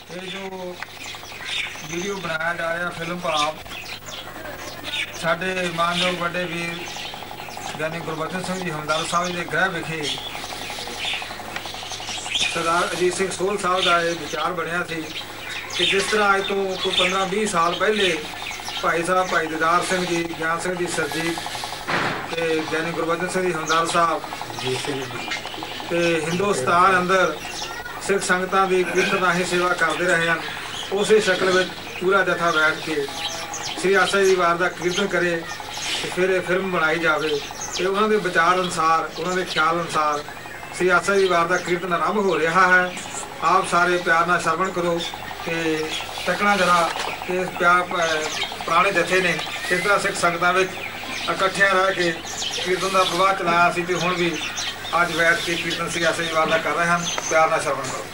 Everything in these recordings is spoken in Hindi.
ये जो वीडियो बनाया जा रहा फिल्म भाव साढ़े मानयोग बड़े वीर ज्ञानी गुरबचन सिंह जी हमदर्द साहब के गृह विखे सरदार अजीत सिंह सोहल साहब का यह विचार बनया सी कि जिस तरह अज तो कोई 15-20 साल पहले भाई साहब भाई दिदार सिंह जी, ज्ञान सिंह जी सरजीत ते ज्ञानी गुरबचन सिंह जी हमदर्द साहब ते हिंदुस्तान अंदर सिख संगतां की कीर्तन राही सेवा करते रहे हैं। उस शक्ल में पूरा जथा बैठ के श्री आसा जी वार का कीर्तन करे तो फिर ये फिल्म बनाई जाए। तो उन्होंने विचार अनुसार, उन्होंने ख्याल अनुसार श्री आसा जी वार का कीर्तन आरंभ हो रहा है। आप सारे प्यार नाल श्रवण करो कि तकना जरा कि प्यार पुराने जथे ने किस तरह सिख संगतां विच इकट्ठे रह के कीर्तन का प्रवाह चलाया सी, हुण भी अज बैठ के कीर्तन श्री आसा जी वार का कर रहे हैं। प्यार नाल श्रवण करो।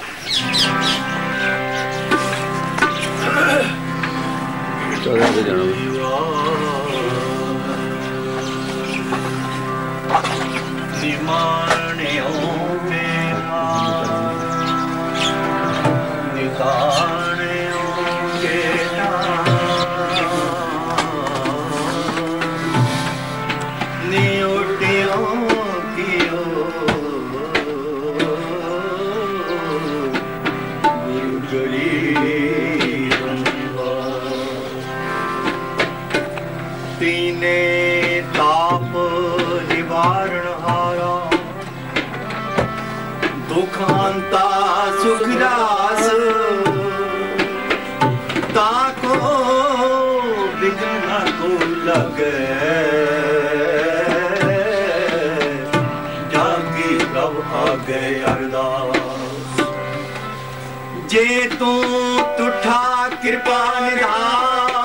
दुखांता सुखदास ताको बिगना को लगे जागी प्रभ आगे अरदास जे तू तुठा कृपा निधान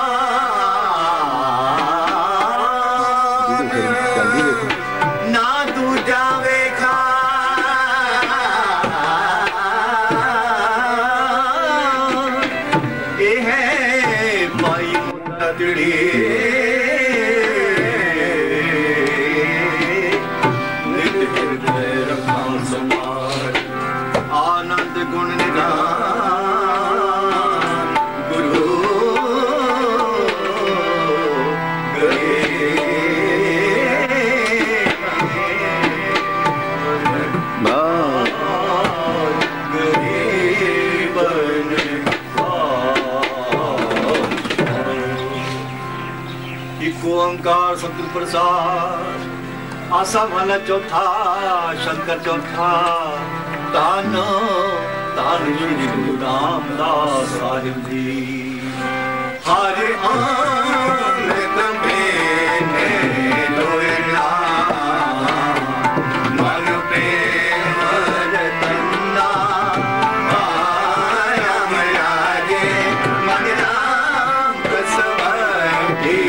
ओंकार सतगुर प्रसाद आसा वाला चौथा शंकर चौथा तान तान श्री गुरु रामदास साहिब जी हरे अमृत में लोयला मन प्रेम रतना माया मयाजे मन राम कसवटी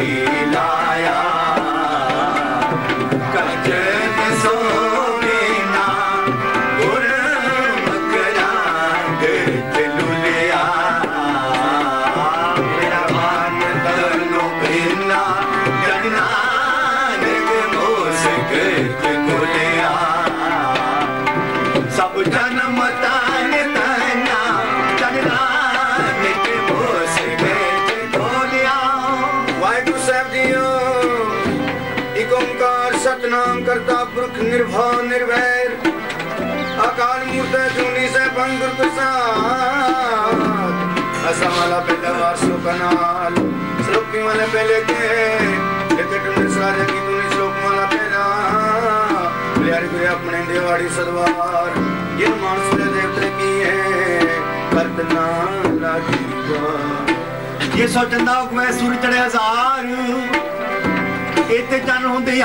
सतनाम करता पुरख निर्भव निर्वैर अकाल मूर्त जूनी से बंगुर प्रसाद असमाला पहला वासु कनाल श्लोकी वाले पहले के लेकिन तुमने सारे की तूने श्लोक वाला पहला प्यारे गुरु अपने देवाड़ी सदवार ये मानस दे देवते की है करतना लागी ये सोचंदा मैं सूरज चढ़े हजार इते चन होंदिया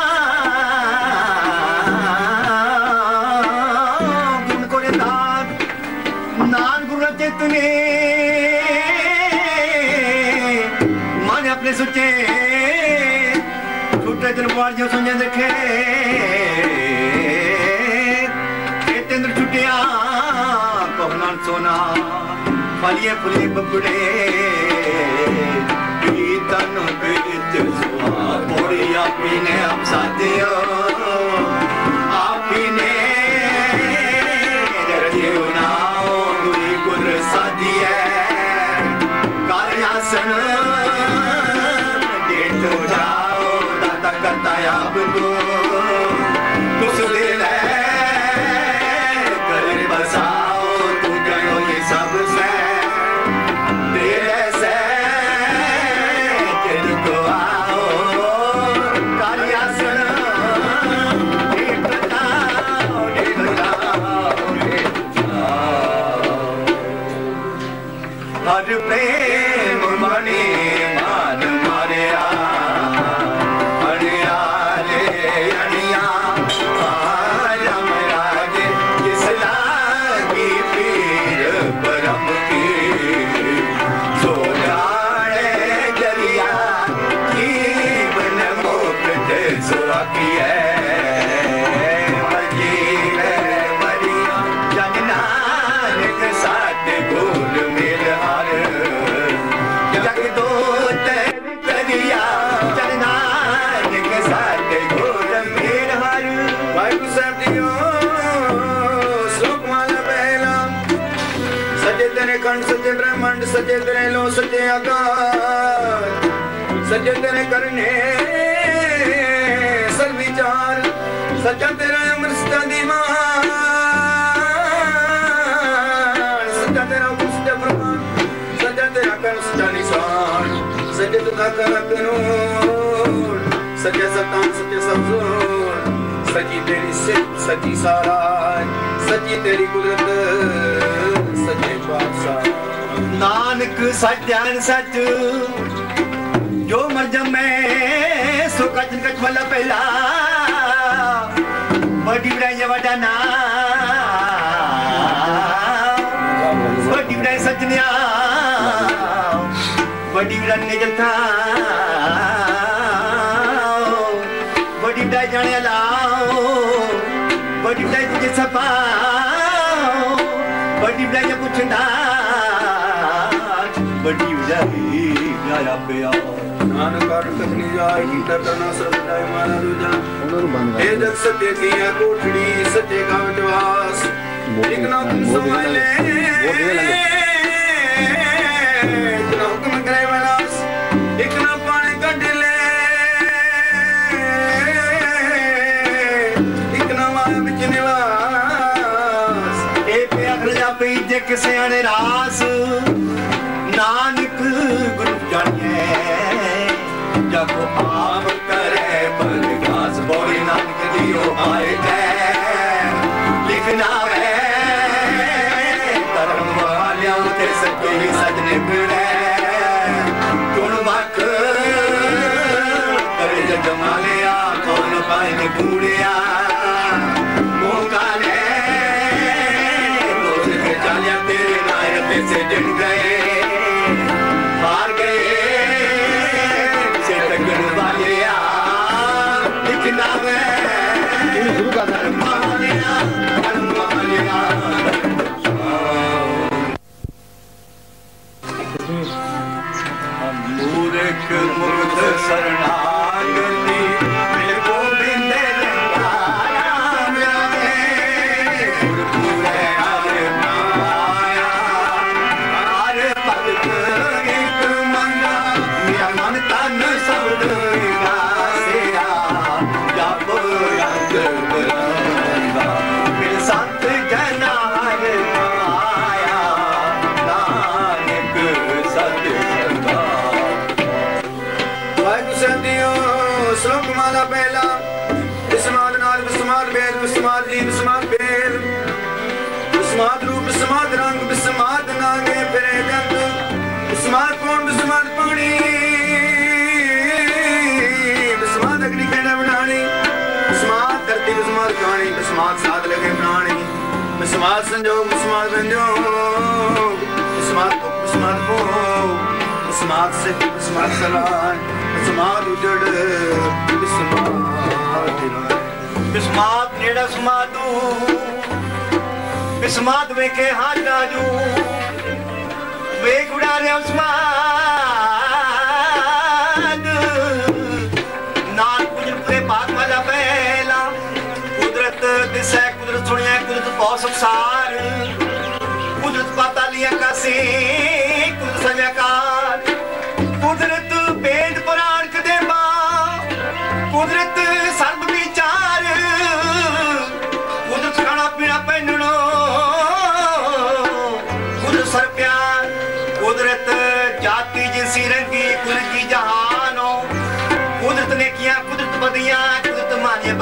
गुण को दान नान गुरु चेतने मन अपने सुचे छूटे दिन पार जो सुने देखे तेंद्र छुटिया पवनान सोना फलिए फुले बबड़े तन बीत बोड़ी आपी ने हम साथियों आपी ने रजियो नाओ गुरी गुर साथिया आसन दे तो जाओ दाता करता आप को कुछ दिल कर बसाओ तू गयो ये सब से तेरे से तेरे को आओ काली आसन दे तो जाओ दे तो जाओ दे तो जाओ हर प्रेम मणि मान मारिया सचे ब्रह्मांड सचे तेरे लो सचे आकाश सचे तेरे करने सर्व विचार सचा तेरा अमर सचा दीवान सचा तेरा कुष्ट प्रमाण सचा तेरा कर सचा निशान सचे तुझा कर कानून सचे सतान सचे सबजोर सची तेरी सिर्फ सची सारा सची तेरी कुदरत सचे पातशाह नानक सत्यान सच जो मर जमे सो कच कच वाला पहला बड़ी बड़ाई वडा ना बड़ी बड़ाई सजनिया बड़ी बड़ाई ने जथा बड़ी बड़ाई जाने लाओ बड़ी बड़ाई तुझे सपा बड़ी बड़ाई पूछना बड़ी बजाई गाया पिया नानक कथनी जाय कीता करना सब जाय माना रुजा हे जग सत्य की है कोठड़ी सत्य का विश्वास एक ना तुम समझ ले एक ना हुक्म करे विलास एक ना पानी कट ले एक ना माया बिच निवास ए पे अखर जा पे जे किसे अने रास नानक गुरु जानिए जब आप करे बलगास बोली नानक दियो आए लिखना है धर्म वालिया उते सके सजने फिरे कौन वक करे जमा लिया कौन पाए कूड़िया मौका ले रोज के चालिया तेरे नायते से जड़ गए मूर्ख मुग्ध शरणागति मिल गोविंद मन तन सब संत जना आया नानक सत्य श्लोक माला पहला विस्माद नाद विस्माद वेद विस्माद जी विस्माद वेद विस्माद रूप विस्माद रंग विस्माद नागे फिरे जंग विस्माद कौन विस्माद पानी विस्माद अग्नि कहना बनानी विस्माद धरती विस्माद कहानी विस्माद साध लगे प्राणी विस्माद संजोग विस्माद संजोग विस्माद विस्माद भोग विस्माद से विस्माद सलान विस्माद उजड़ विस्माद नेड़ा समादू विस्माद वेखे हाथ राजू वेख उड़ा रहे विस्माद नाल कुछ पूरे बात वाला पहला कुदरत दिशा कुदरत सुनिया कुदरत बहुत संसार कुदरत पता लिया कासे कुदरत सजाकार बदियां कुदरत माने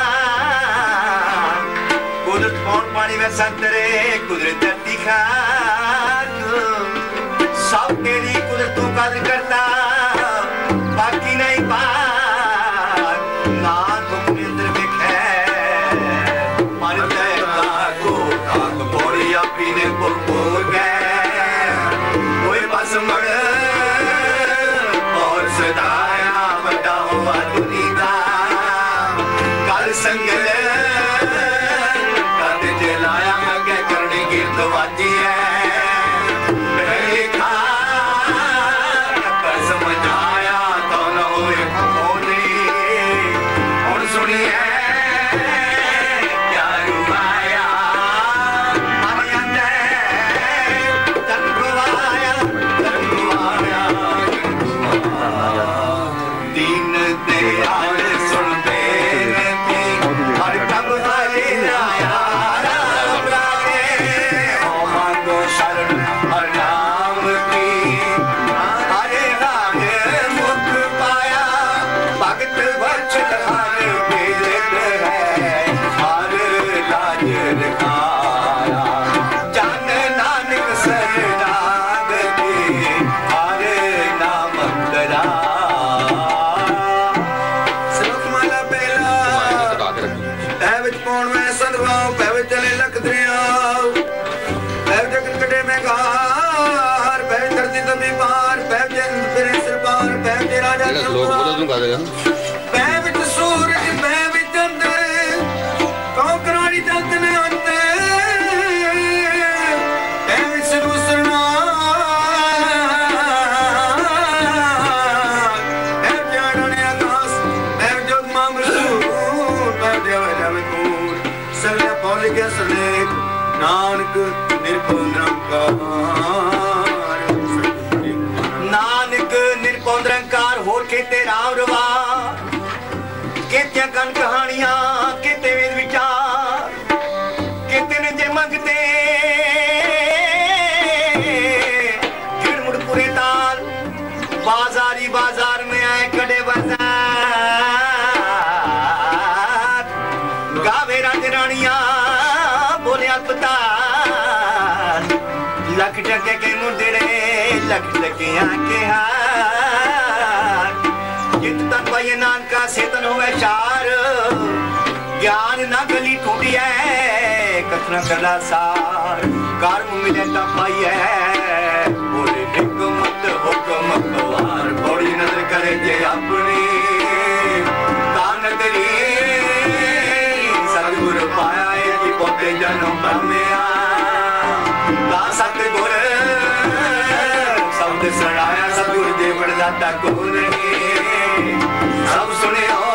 बमान कुदरत पौन पानी में संतरे कुदरत धरती खाक सब तेरी कुदरत तू कदर करता बाकी नहीं पाक ना तुम अंदर में खैर मरते को काक बोरी अपने बुलबुल गए कोई बस मड़ और सदाया बड़ा हुआ दुनिया कल संगल कद जलाया आगे करने की दवाती है नानक निरपौंद निरंकार होर केते राम रवा केते कन कहानियां केते वेद विचार केते ने जे मंगते गिर मुड़ पूरे ताल बाजारी बाजार में आए कड़े बाजार गावे राज रानियां बोले अस्पताल लख टके के मुंडे लख टके आके हार जित तन भाई नानका सेतन होवे चार ज्ञान ना गली टूटी है कथना कला सार कर्म मिले तब पाई है बोले हिकमत हुक्म वार बड़ी नजर करे जे अपनी कान तेरी सतगुरु पाया है कि पोते जन्म पाया सतगुर शब्द सुनाया सतगुर दे बड़दाता को नहीं सब सुने हो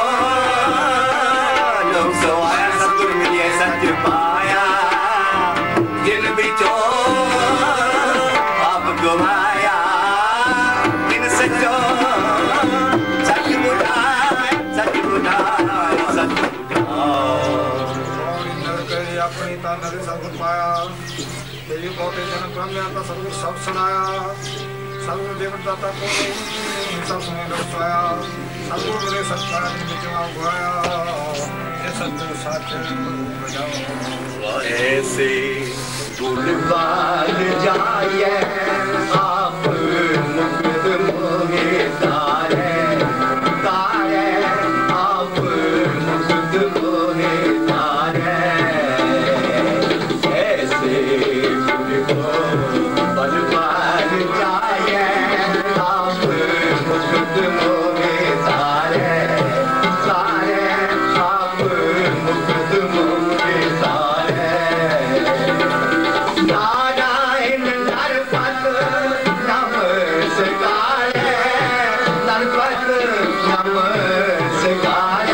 लोग सवाया सतगुर मिले सच पाया जिन बिचो आप गवाया जिन सचो सच बुझाए सच बुझाए सच बुझाए अपनी तान ने सतगुर पाया देवी बहुते जन ब्रह्म आता सतगुर सब सुनाया सतगुर देवदाता को सब सुने लोग पाया सतगुर ने सत्कार विचवा उगाया ये सत्य सच बजाओ ऐसे गुलबाग जाए आप मुक्त मोहे तारे तारे आप मुक्त मोहे तारे ऐसे गुलबाग जाए आप मुक्त मोहे तारे तारे आप मुक्त मोहे तारे नारायण नरपत नमस्कार नरपत नमस्कार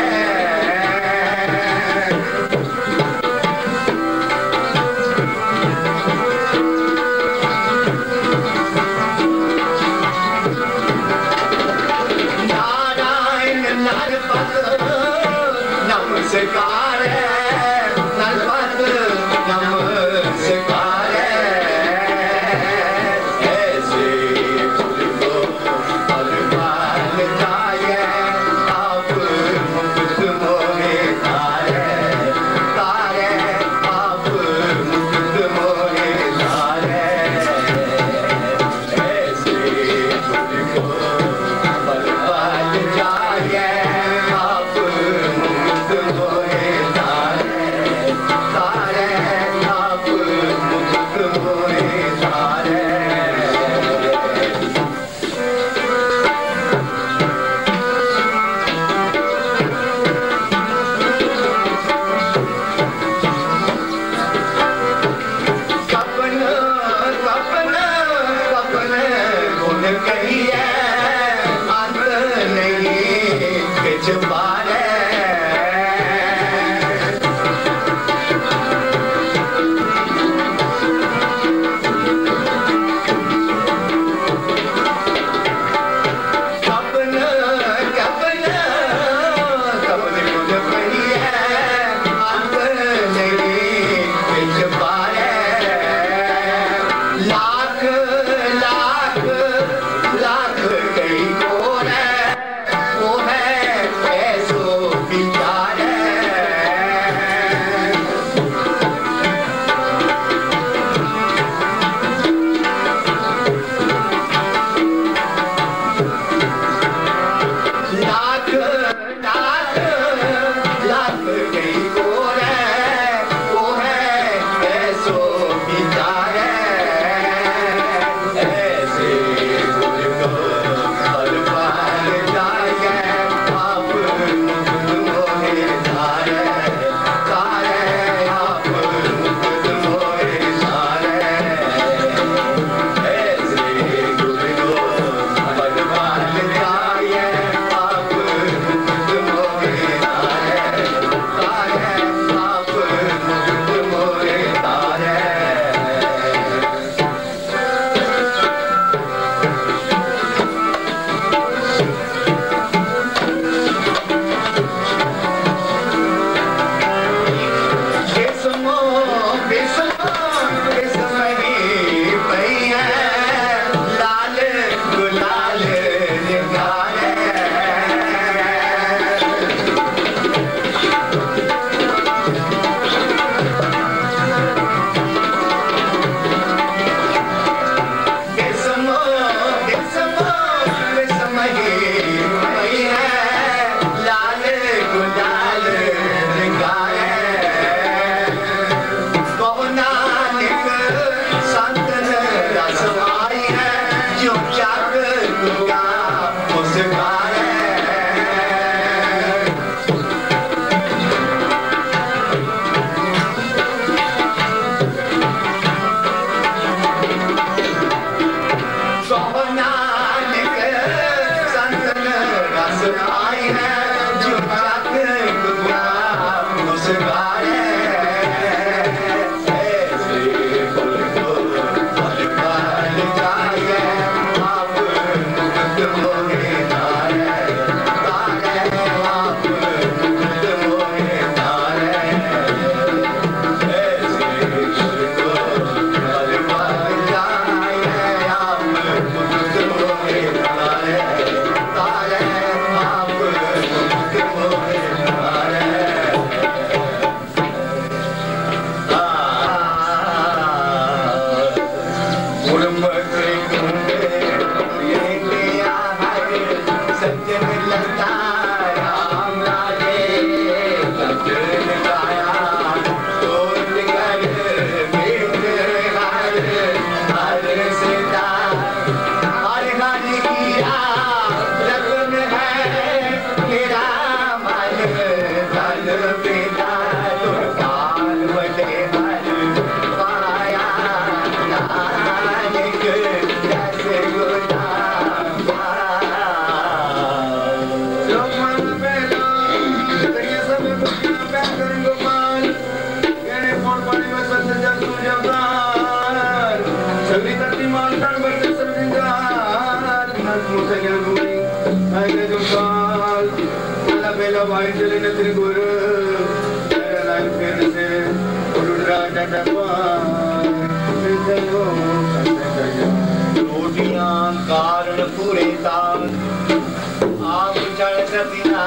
कारण पूरे ताल आप चढ़ सतीना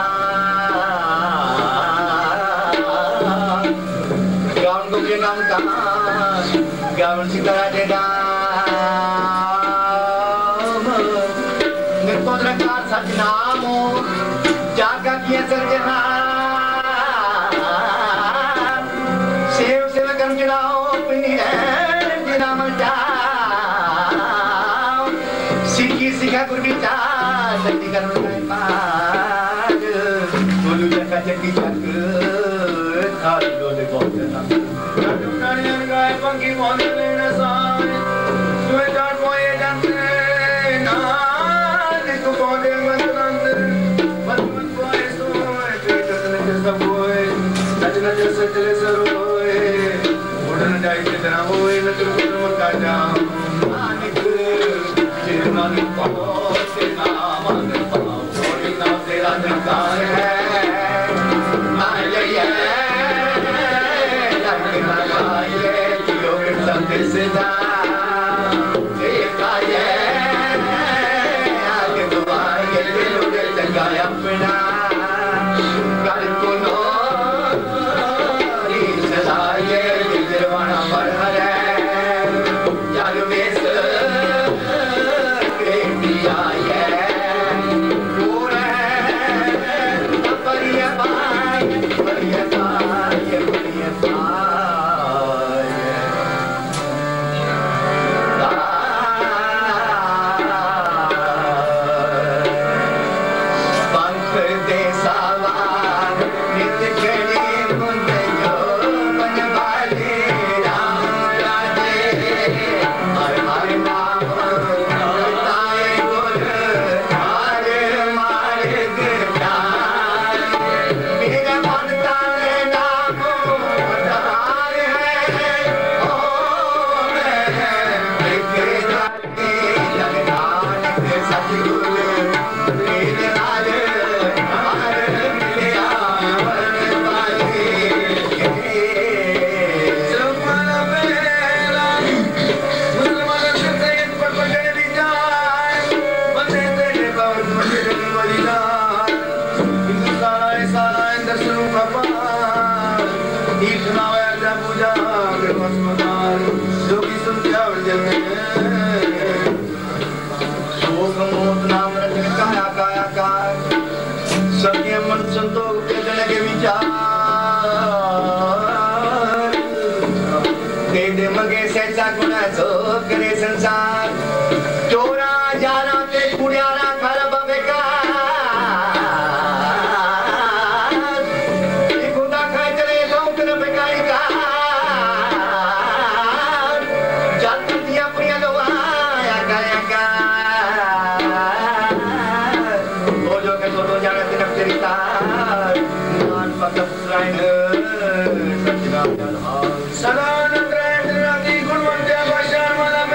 गाउन को के नाम कहाँ गाउन सितारा देना निर्पोत्र का सजनामो जागा किया सर्जना सेव सेव गम चलाओ पिनी जिना मचा सिखा गुरबीचार सती करुण पार बोलू जका चकी चक थाल डोले बोलना नानियन गाय पंखी मोने लेना साय सुए जाट मोए जंते नान को बोले मंत्रंत मन कोए सोए पेटने के सब होए नचने जैसे चले सरोए उड़न जाए तेरा होए न तुम को का जाओ मानिक नानी पाओ से नाम पाओ छोड़ी ना तेरा निकार है माय ये लगना गाये जो सब से जा देखा ये आगे दुआए लोग जगाया अपना कर को नो सलाये दिलवाना पर है यार वेस सदानंद गुणवंत भाषण वाला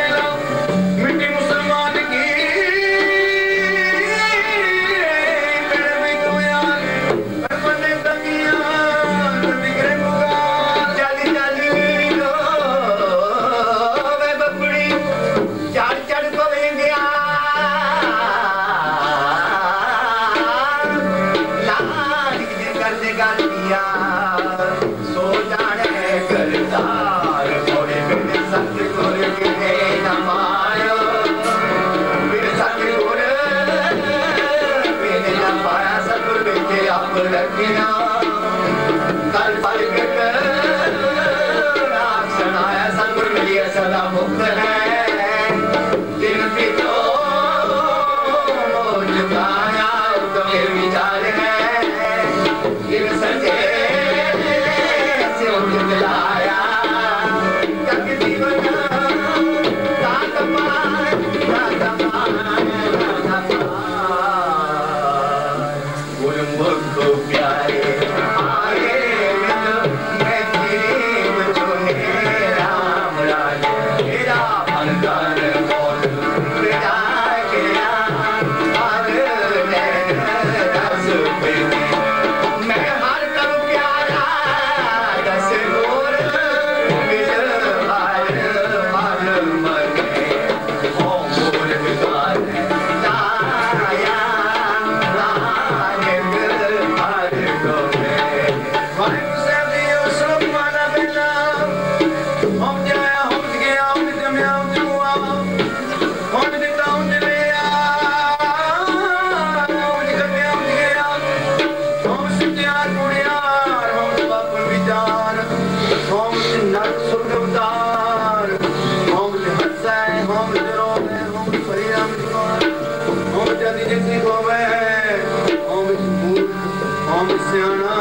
हम जरो में हम परिणाम हम जदी जदी होवे हम मूर्ख हम सियाना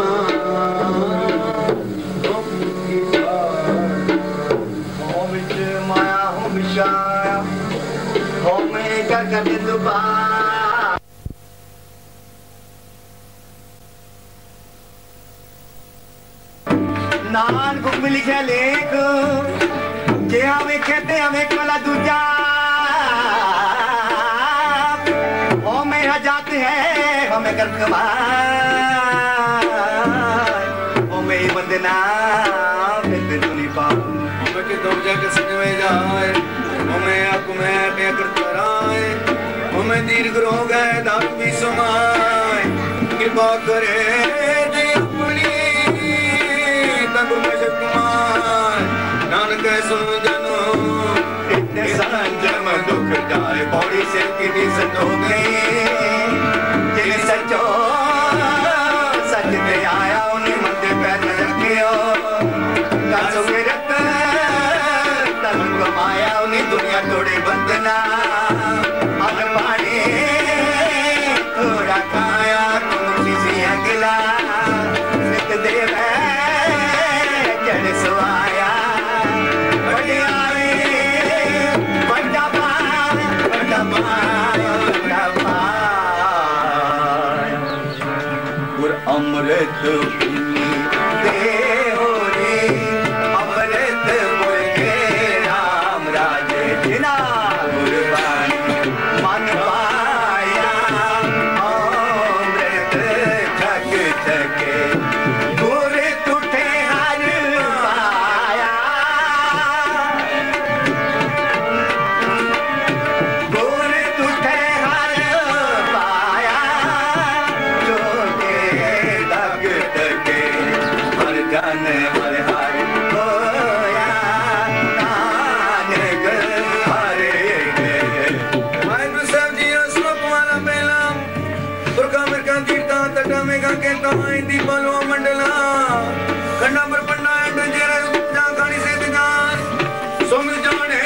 हम माया हम विषाया हम कर दुबा नान बुक में लिखे लेख के हमें कहते हमें कला दूजा हमें जाते हैं हमें कर हमें बंदना बेतुनी पाऊं हमें के दो जाके संग में जाए हमें आप में पे करता राय हमें दीर्घ रोग है दारू भी समाए कृपा करे दे अपनी नानक सुनो जनो इतने संजम दुख जाए पौड़ी से किसी सतो गई जिन सचो सच पे आया उन्हें मध्य पैर रखियो कासो के रत तन कमाया उन्हें दुनिया तोड़े बंदना अन पानी थोड़ा खाया तुम किसी अगला नित देव अमृत देहो रे अमृत बोले राम राजे जिना गुरबानी मन पाया अमृत थक थके गुर टूटे हर पाया गुर टूटे हर पाया जन हर हर होया नानक हरे वाहिगुरु साहब जी श्लोक वाला पहला दुर्गा मिर्का तीर्था तटा में का कहता है दीपालो मंडला खंडा पर पंडा डंजेर जा गाड़ी से दिगार सोम जाने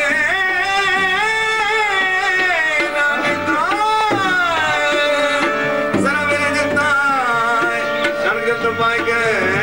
सरा मेरे जगता नरक तो पाए के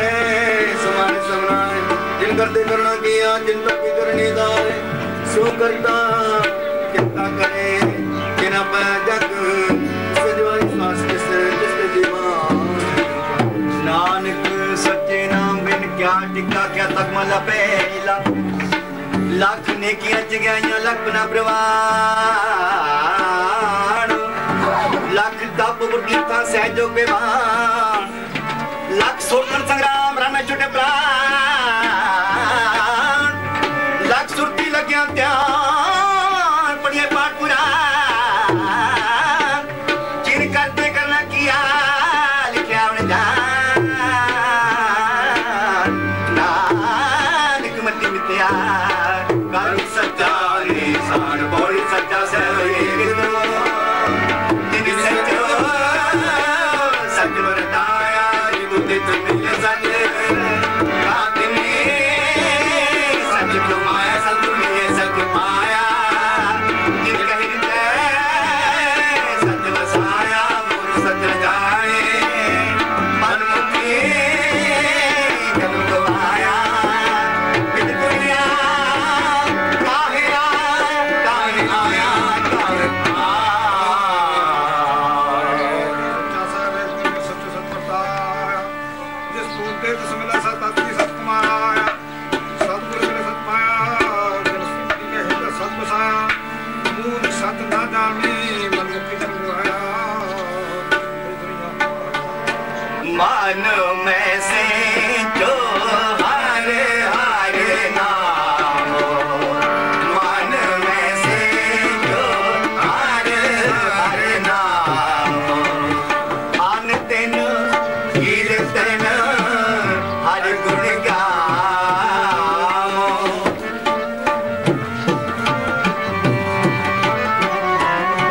जिन करते करना किया चिंता की करनी दार सो करता चिंता करे जिना पाया जग सजवाई स्वास्थ्य से जिसके जीवन नानक सच्चे नाम बिन क्या टिका क्या तकमला पहला लाख नेकियां जगाइयां लख ना प्रवाण लख तप गुरदीता सहजो बेवान लख सोमन संग्राम रामे छुटे प्राण लख सुरती लग्या ध्यान पढ़िए पाठ पुराण जिन करते करना किया लिखा उन्हें जान नानक मति मित्या काली सच्चा निशान बड़ी सच्चा से मन में से जो हरे हरे नाम मन में से जो हरे हरे नाम आन तेन कीर्तन हर गुण गावो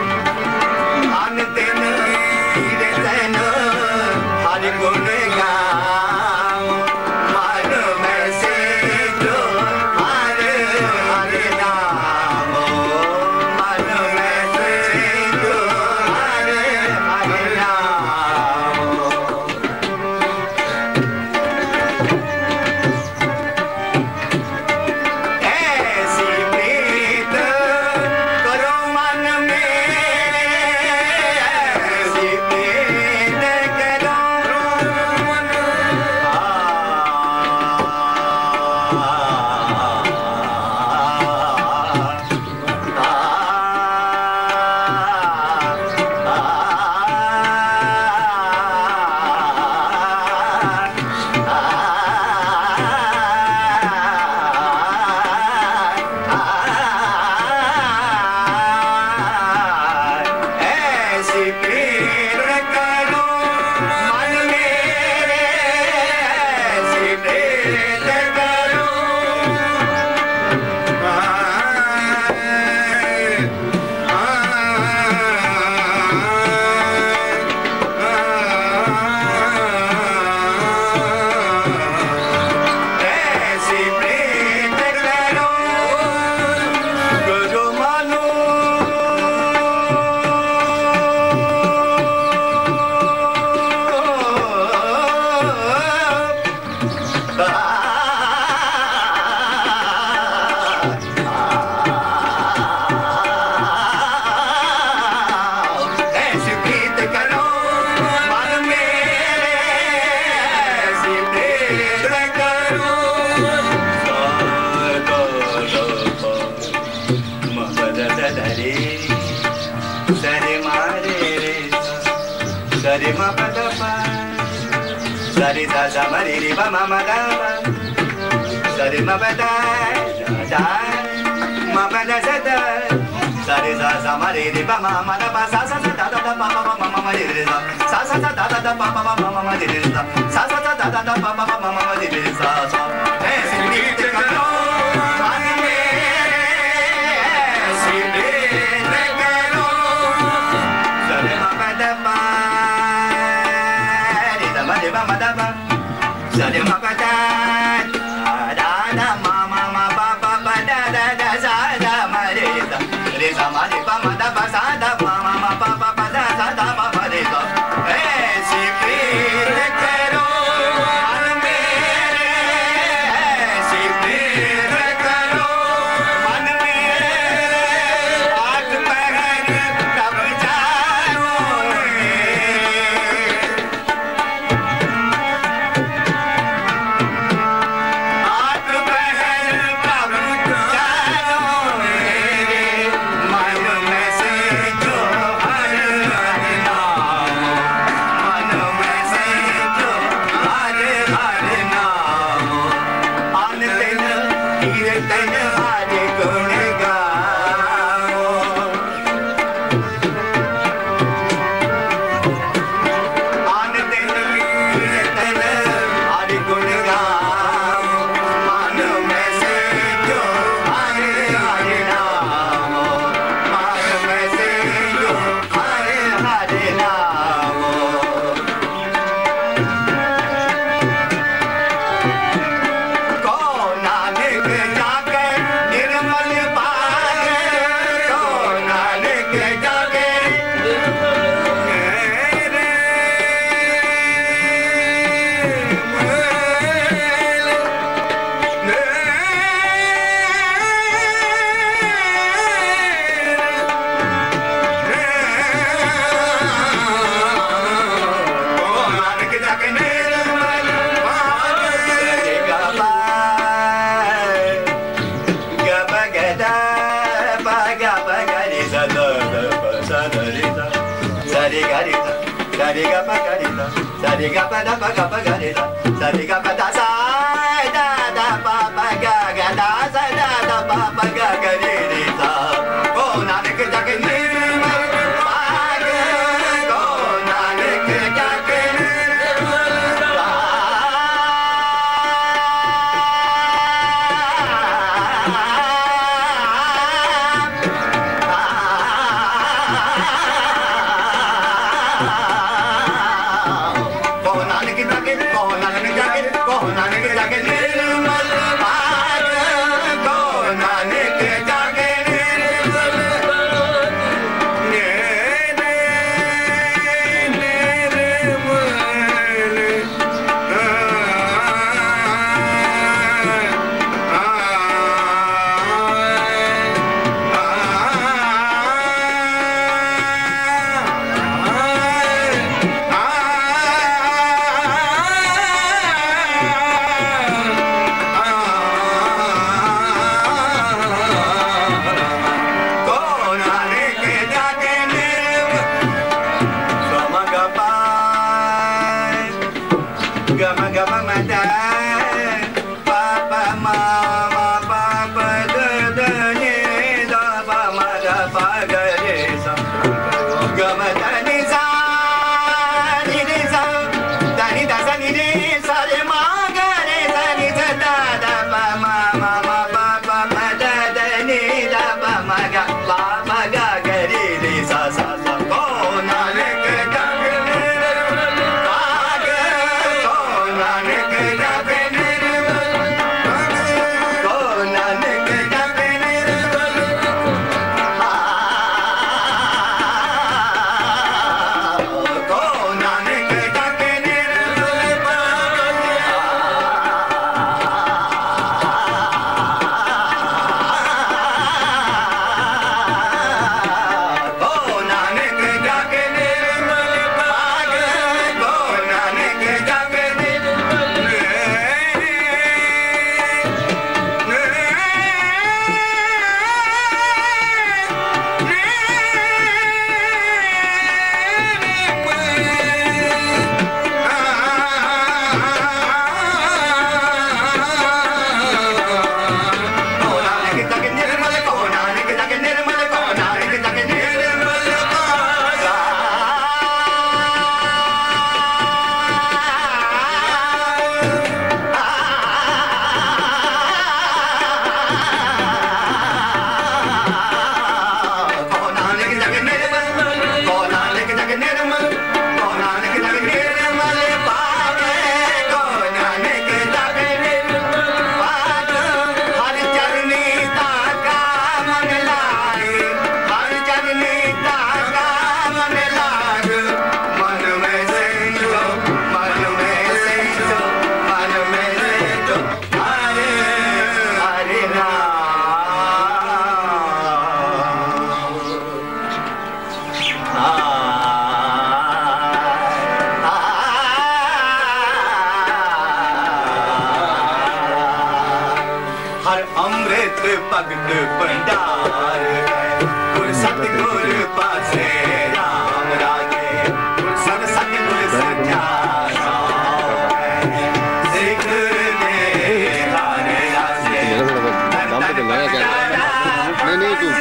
re ma pa da pa sa re sa sa ma re re pa ma ma da pa sa re ma pa da da ma pa da sa da sa re sa sa ma re re pa ma ma da pa sa sa sa da da da pa pa ma ma ma re re sa sa sa sa da da da pa pa ma ma ma re re sa sa sa sa da da da pa pa ma ma ma re re sa sa hey sangeet karo man mere sangeet karo sa re ma pa da pa re da ma de pa ma da pa sa re ma pa da da da ma ma ma pa pa pa da da da sa da ma re da re sa ma re pa ma da pa sa da ma ma ma pa pa pa da sa da ma ma re da ऐसी प्रीत करो मन मेरे ऐसी प्रीत करो मन मेरे आठ पहर कब जाओगे आठ पहर कब जाओगे मन में से जो हर हर नाम मन में से जो हर हर नाम अन दिन कीर्तन हर गुण गाओ अन दिन कीर्तन हर गुण गाओ मन में से जो हर हर नाम मन में से जो हर हर नाम को नानक जाके निर्मल पाए को नानक जाके नानक जाके निर्मल पाए गप गदा पा गप गरि सा द प सा द रि सा सा रे ग रि सा सा रे ग प ग रि सा सा रे ग प द प ग प ग रि सा सा रे ग प द सा द द प प ग ग द सा द द प प ग ग रि रि सा ओ नानक जाके निर्मल पाए को नानक जाके निर्मल को नानक जाके निर्मल पाए को नानक जाके निर्मल भगत भंडार गुर सतगुर पासे राम राजे गुर सन सतगुर सच्चा सिख ने हारे राजे नहीं तू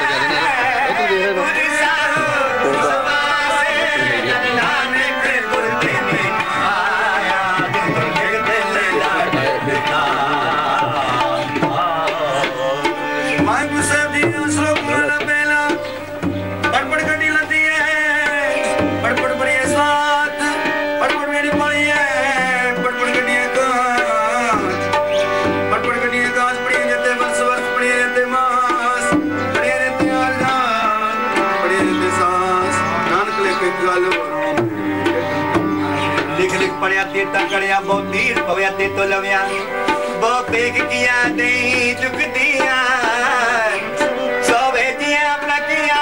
पड़िया तीर्था कड़िया बहुत तीर पवया ते तो लवया बहुत पेग किया नहीं दुख दिया सोवे दिया अपना किया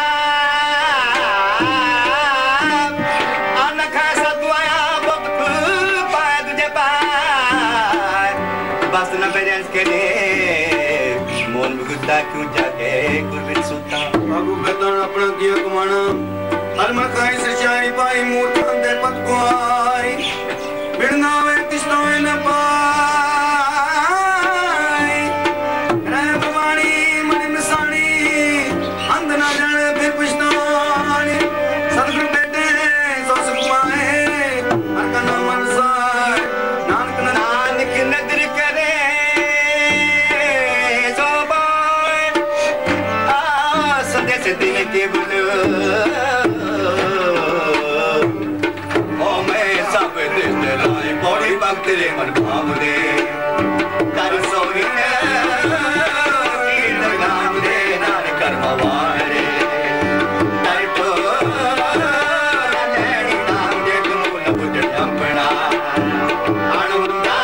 आना खासा दुआया बहुत पाए तुझे पाए बस न पेरेंट्स के लिए मोल गुद्दा क्यों जाके गुरबित सुता बाबू बेतान अपना किया कमाना हर मखाई सचाई पाई मूर्तन दे पत को आई बिड़ना वे किस्तो न पाई रे भवानी मन मिसानी अंध ना जाने फिर पुछतानी सतगुरु बेटे सो सुखमाए हर का नाम मनसार नानक नदर करे सो बाय संदेश दिन के बुलो बड़ी भक्त रे मन भाव दे कर सोई कीर्तन नाम दे नान कर्म वारे कर तो नैनी नाम दे तुम न बुझ अपना अनुदा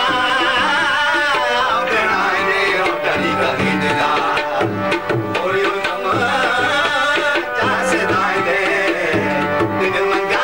बनाए दे डरी कहीं दिला और यो नम जासे दाए दे दिन मंगा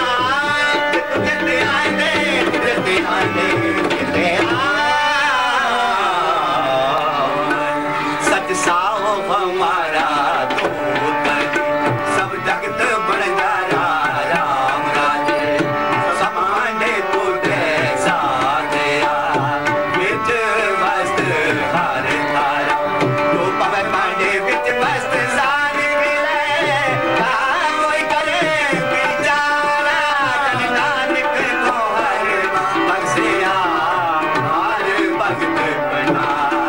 सच साओ हमारा तो सब जगत बन जा राम राजे समाने तो जैसा दया बिच मस्त हारे थारा जो पवे पांडे बिच मस्त सारी मिले कोई करे बेचारा नानक को हरे बख्शिया हर भगत बना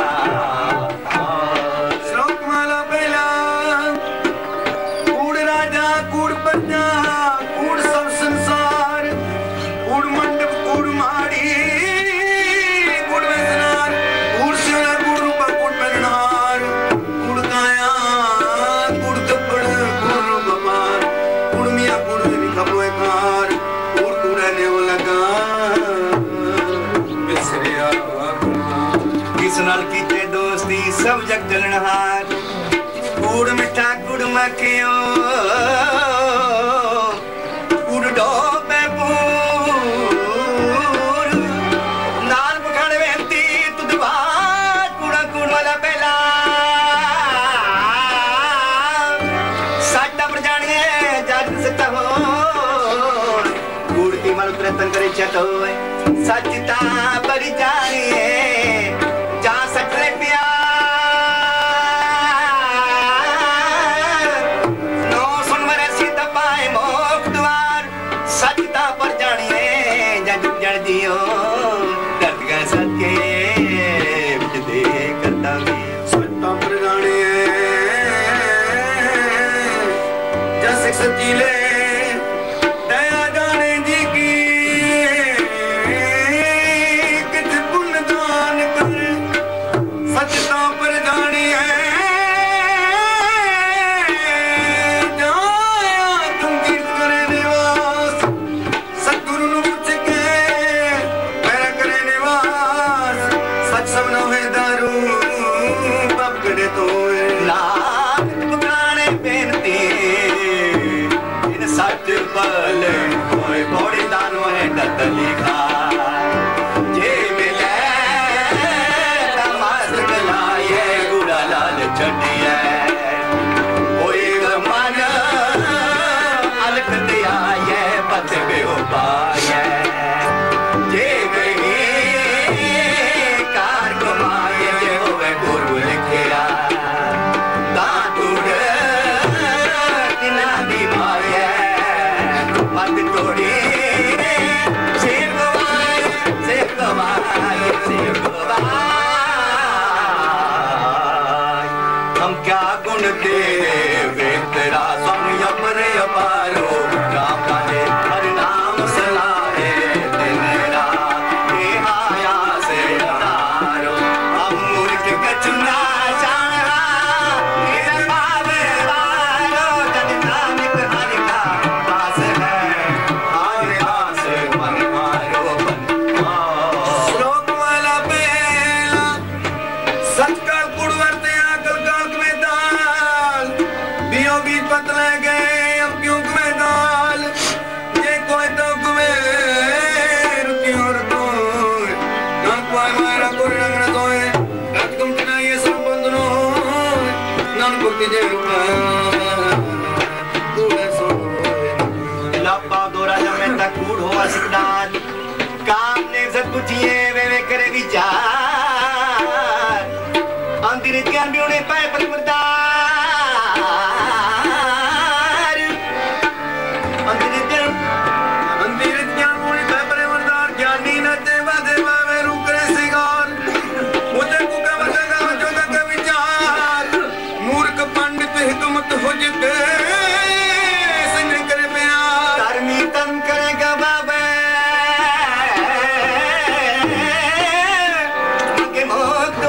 श्लोक माला पहला कूड़ राजा कूड़ प्रजा कूड़ सब संसार कूड़ मंडप कूड़ माड़ी कूड़ वेसनार कूड़ शिवना कूड़ रूपा कूड़ पहनार कूड़ काया कूड़ कपड़ कूड़ रूपा मार कूड़ मिया कूड़ लिखा बोए कार कूड़ कूड़ रहने वो लगा बिसरिया किस नाल कीते दोस्ती सब जग चलनहार कूड़ मिठा कूड़ मखियो कूड़ डोबे पूर नाल पखाड़ वेंती तुद बात कूड़ा कूड़ वाला पहला साटा पर जानिए जाग सकता हो कूड़ की माल प्रयत्न करे चटो सचता पर जानिए जा सकते पिया नो सुन मरे सीता पाए मोख द्वार सचता पर जानिए जग जड़ दियो दर्द का सके बिच दे करता भी सत्ता पर जाने जैसे सतीले दया जाने जी की कित पुण्य दान कर सत्ता पर जाने जाया तुम कीर्त करे निवास सतगुरु नु पूछ के मेरा करे निवास सच सब न है दारू बाप करे तो लाख पुकारे बेनती हम क्या गुण तेरे वे तेरा स्वामी अपने अपारो राम काले हर नाम सलाहे दिन रात ये हाया से तारो हम मूर्ख कचुना जाना मेरा पावे वालो जन नाम हर का पास है हर आस मन मारो बन श्लोक वाला बेला सच का गुड़ वर्ते आकल काल में दाल बियो भी पतले गए अब क्यों में दाल ये कोई तो कुमेर क्यों रखो ना कोई मारा कोई रंग न दोए रात तुम तना ये सब बंधनो नन को तिजे लापा दोरा जमे तक कूड़ हो असदान काम ने सब कुछिए वे करे विचार अंदर ज्ञान भी उन्हें पाए परवरदार अंदर ज्ञान मुनि पाए परवरदार ज्ञानी न देवा देवा वे रुकरे सिगार मुझे कुका वजगा जोगा का विचार मूर्ख पंडित हिकमत हो जिते संग करे प्यार कर्मी तन करेगा बाबा के मोक्तमार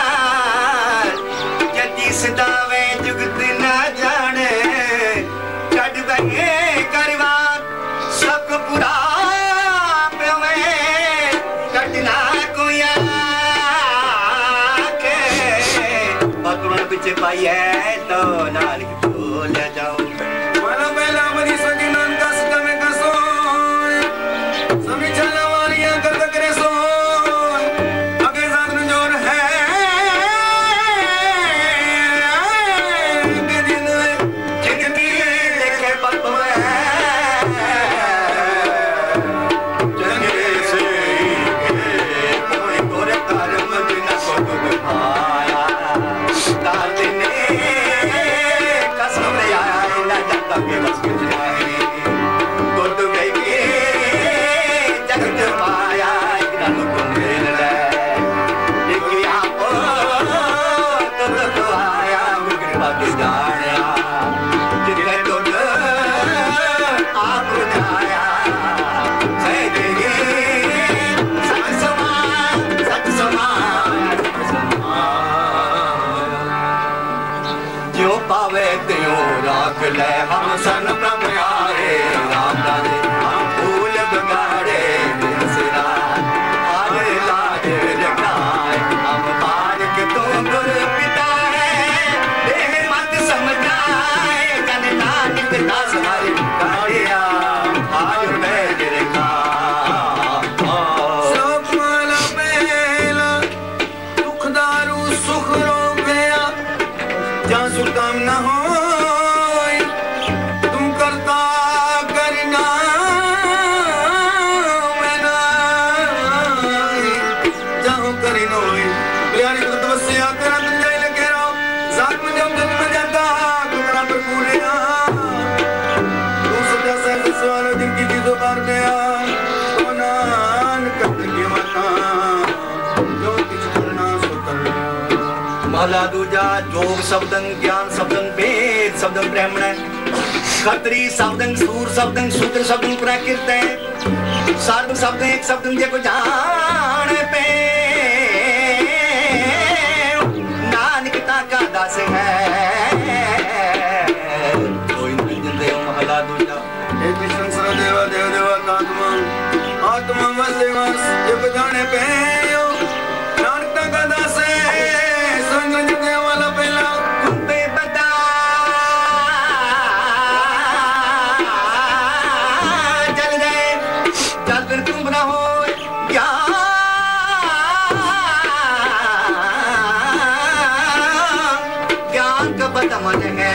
जति सदावे जुगत न जाने चढ़ गए करवार सब पूरा पे में कटना कोई आके पकड़ पीछे पाई है तो नालिक भूल जाओ वाला पहला मरी सजनन का सदमे का सोय समी चलने वालियां कर करे सोय अगे जान जोर है के दिन जिंदगी देखे पत में जंगे से कोई कोरे कर्म बिना को दुख आया तार ने कसम ले आया ना जब के बस कुछ नहीं गुड गई जगत माया इतना लोग मिल ले एक आप तो आया मुझे बाकी जाना जितने तो आप जाया सही देगी सच समा जो पावे त्यों राख ले हम सन प्रभु आए राम दाने हम फूल बगाड़े दिन से रात आए लाज लगाए हम पार के तो गुर पिता है देह मत समझाए जन नानक दास हरि गाड़िया आज मैं गिरगा सब वाला पहला दुखदारू सुख रोपया जहाँ सुकाम न हो तुम करता करना मैना जहाँ करी नोई प्यारी को तपस्या करा तुम जाए लगे रहो साथ में जब जन्म जाता तुम्हारा पर पूरे तू सजा से सवाल दिन की चीजों बार गया तो नान करने की मता जो किछ करना सो कर महला दूजा जोग शब्दं ज्ञान शब्दं वेद शब्दं ब्राह्मण खत्री शब्दं सूर शब्दं शूद्र शब्दं प्राकृत सर्व शब्द एक शब्दं देखो जान पे नानकता का दास है कोई निरंजन देव महला दूजा हे कृष्ण सर देवा देव देवा आत्मा आत्मा वसे वस जब जाने पे यो नानकता का दास है संग देव वाला पहला कुंपे बता जल गए जल फिर तुम ना हो ज्ञान का बता मन है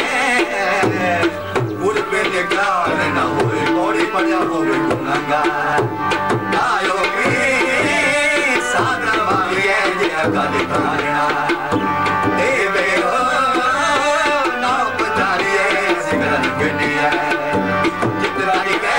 उड़ पे निकाल ना होए बॉडी पड़ा होए गुनाहगार आयो के सादा मांगे जे अकाल कारणा देवे हो ना पचारिए सिमरन के लिए जितना ही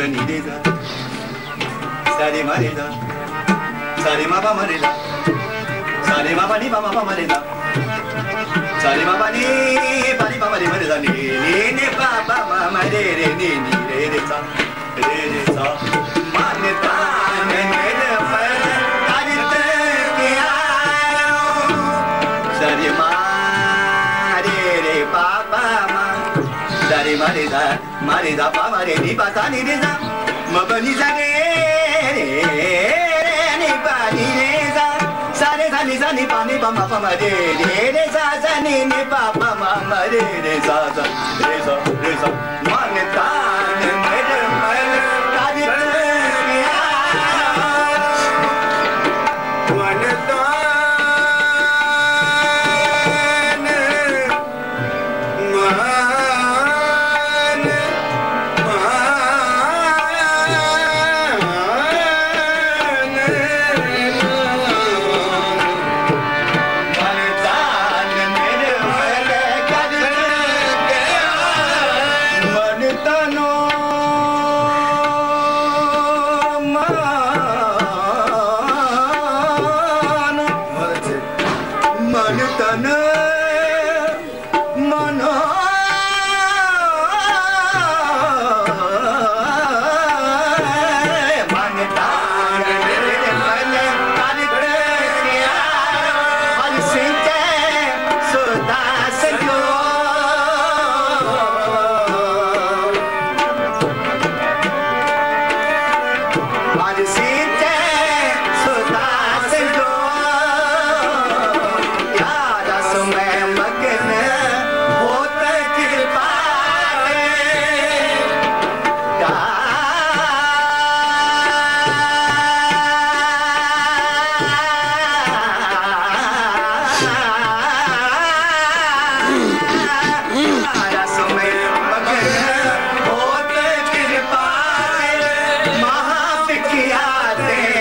ni re sa sa re ma re sa sa re ma pa ma re sa sa re ma pa ni pa ma pa ma re sa sa re ma pa ni pa ma re ma re sa ni ni pa pa ma ma re re ni re sa मान्यता ने मेरे पर करते किया सरी मारे रे पापा मा सरी मारे दा पा मारे नी पाता नी रे सा मबनी सा रे नी पानी रे सा सारे सा नी पानी पा मा पा मा रे रे सा नी पापा मा मा रे सा मान्यता ने मेरे महापिकिया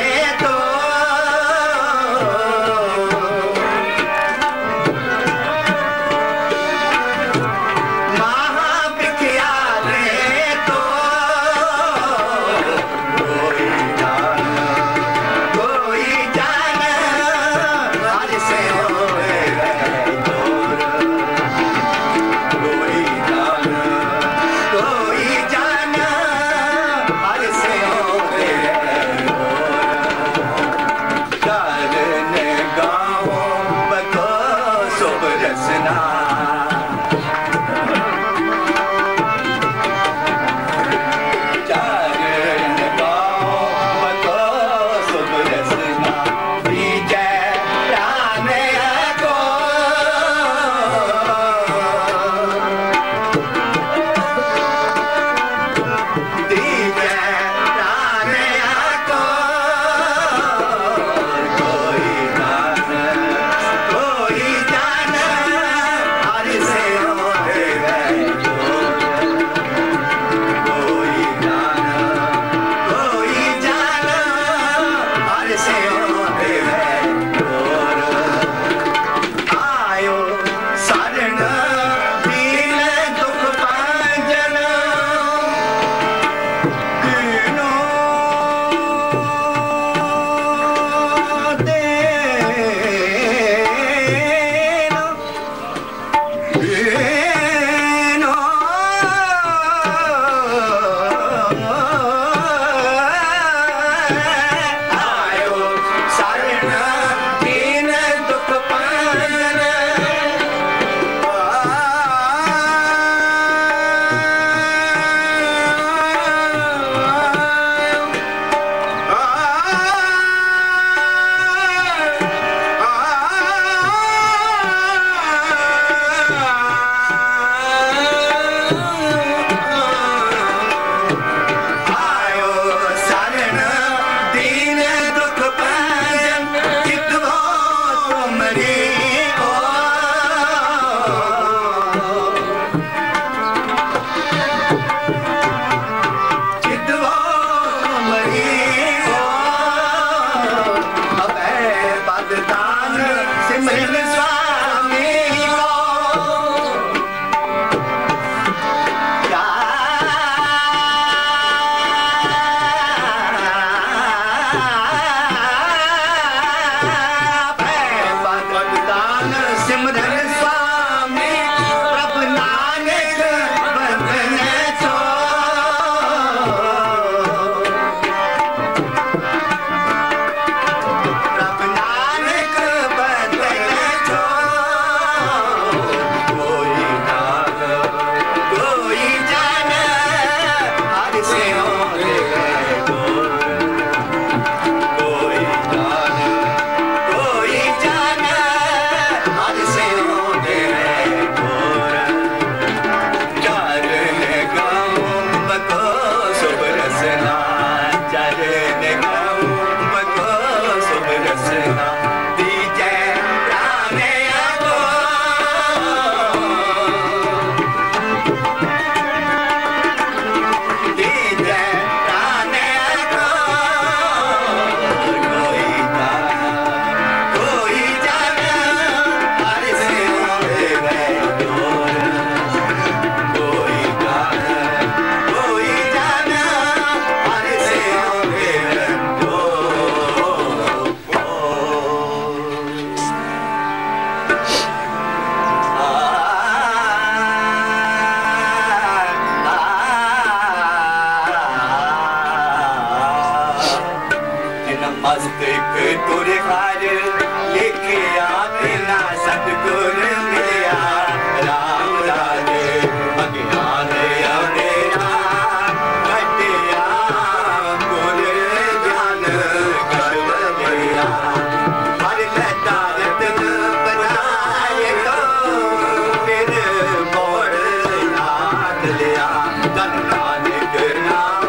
मस्त एक तुरे हार लेके आते ना सतगुर मिलिया राम राजे अज्ञान अवेरा कटिया गुर ज्ञान कर मिलिया हर लता रतन बनाए तो फिर मोड़ याद लिया धन नानक नाम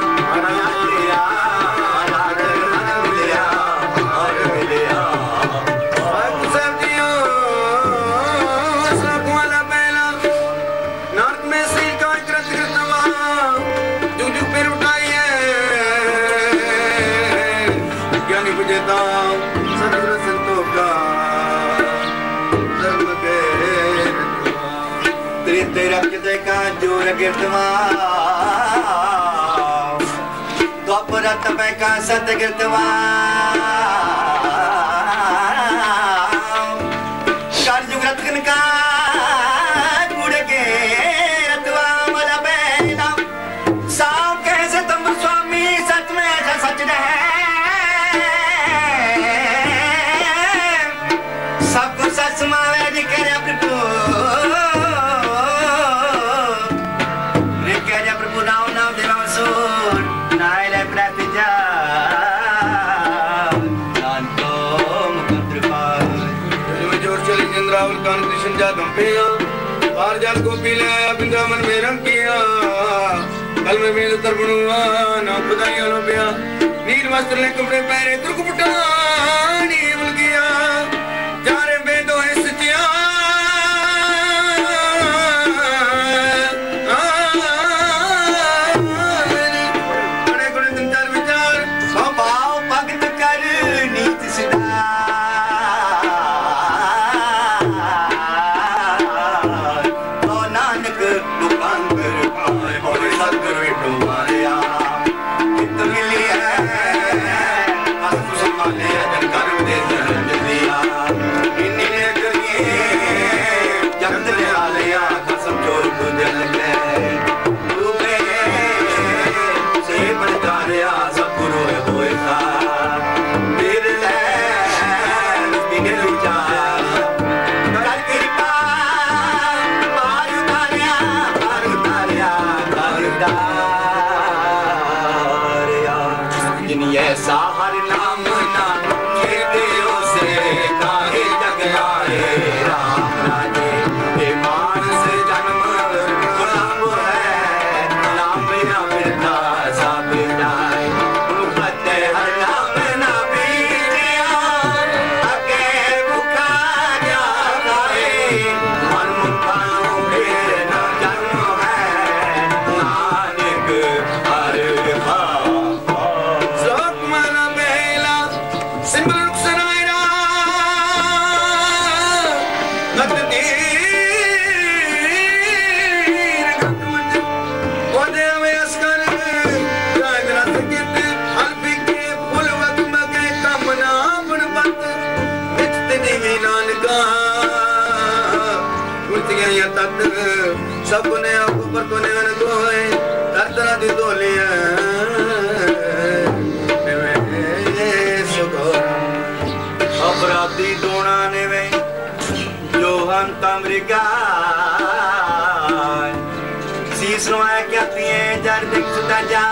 द्वापरत का सत गिरतवा कलयुग रतन का गुड़ के रतवा वाला बैला साव कैसे तुम स्वामी सच में सच रहे सबको सच मावे जी करे प्रभु जल को पी लिया वृंदावन में रंग किया कल में वेद तरबुआ ना बधाइयां लो पिया नील वस्त्र ले कपड़े पहने तुर्क पुटानी भूल गया जारे वेदो है सचिया बड़े बड़े दिन चार विचार स्वभाव भक्त कर नीत सिद्धा सबने ऊपर को ने गोए तरतरा दी दोलिया अपराधी दोना ने वे जो हम तमरिका शीश रोए क्या पिए जर दिख सुता जा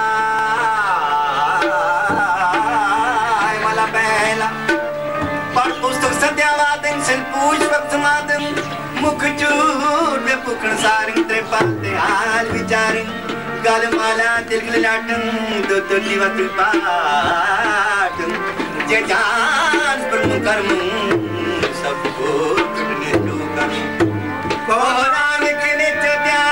मला पहला पर पुस्तक सत्यावादन सिर पूछ वक्त मादन मुख चूर में पुकन सारिंग तेरे पाते हाल विचारिंग गल माला तिलक लाटन दो दो जीवा त्रिपाटन जे जान पर मुकरम सबको कटने चूका कोरान के नित्य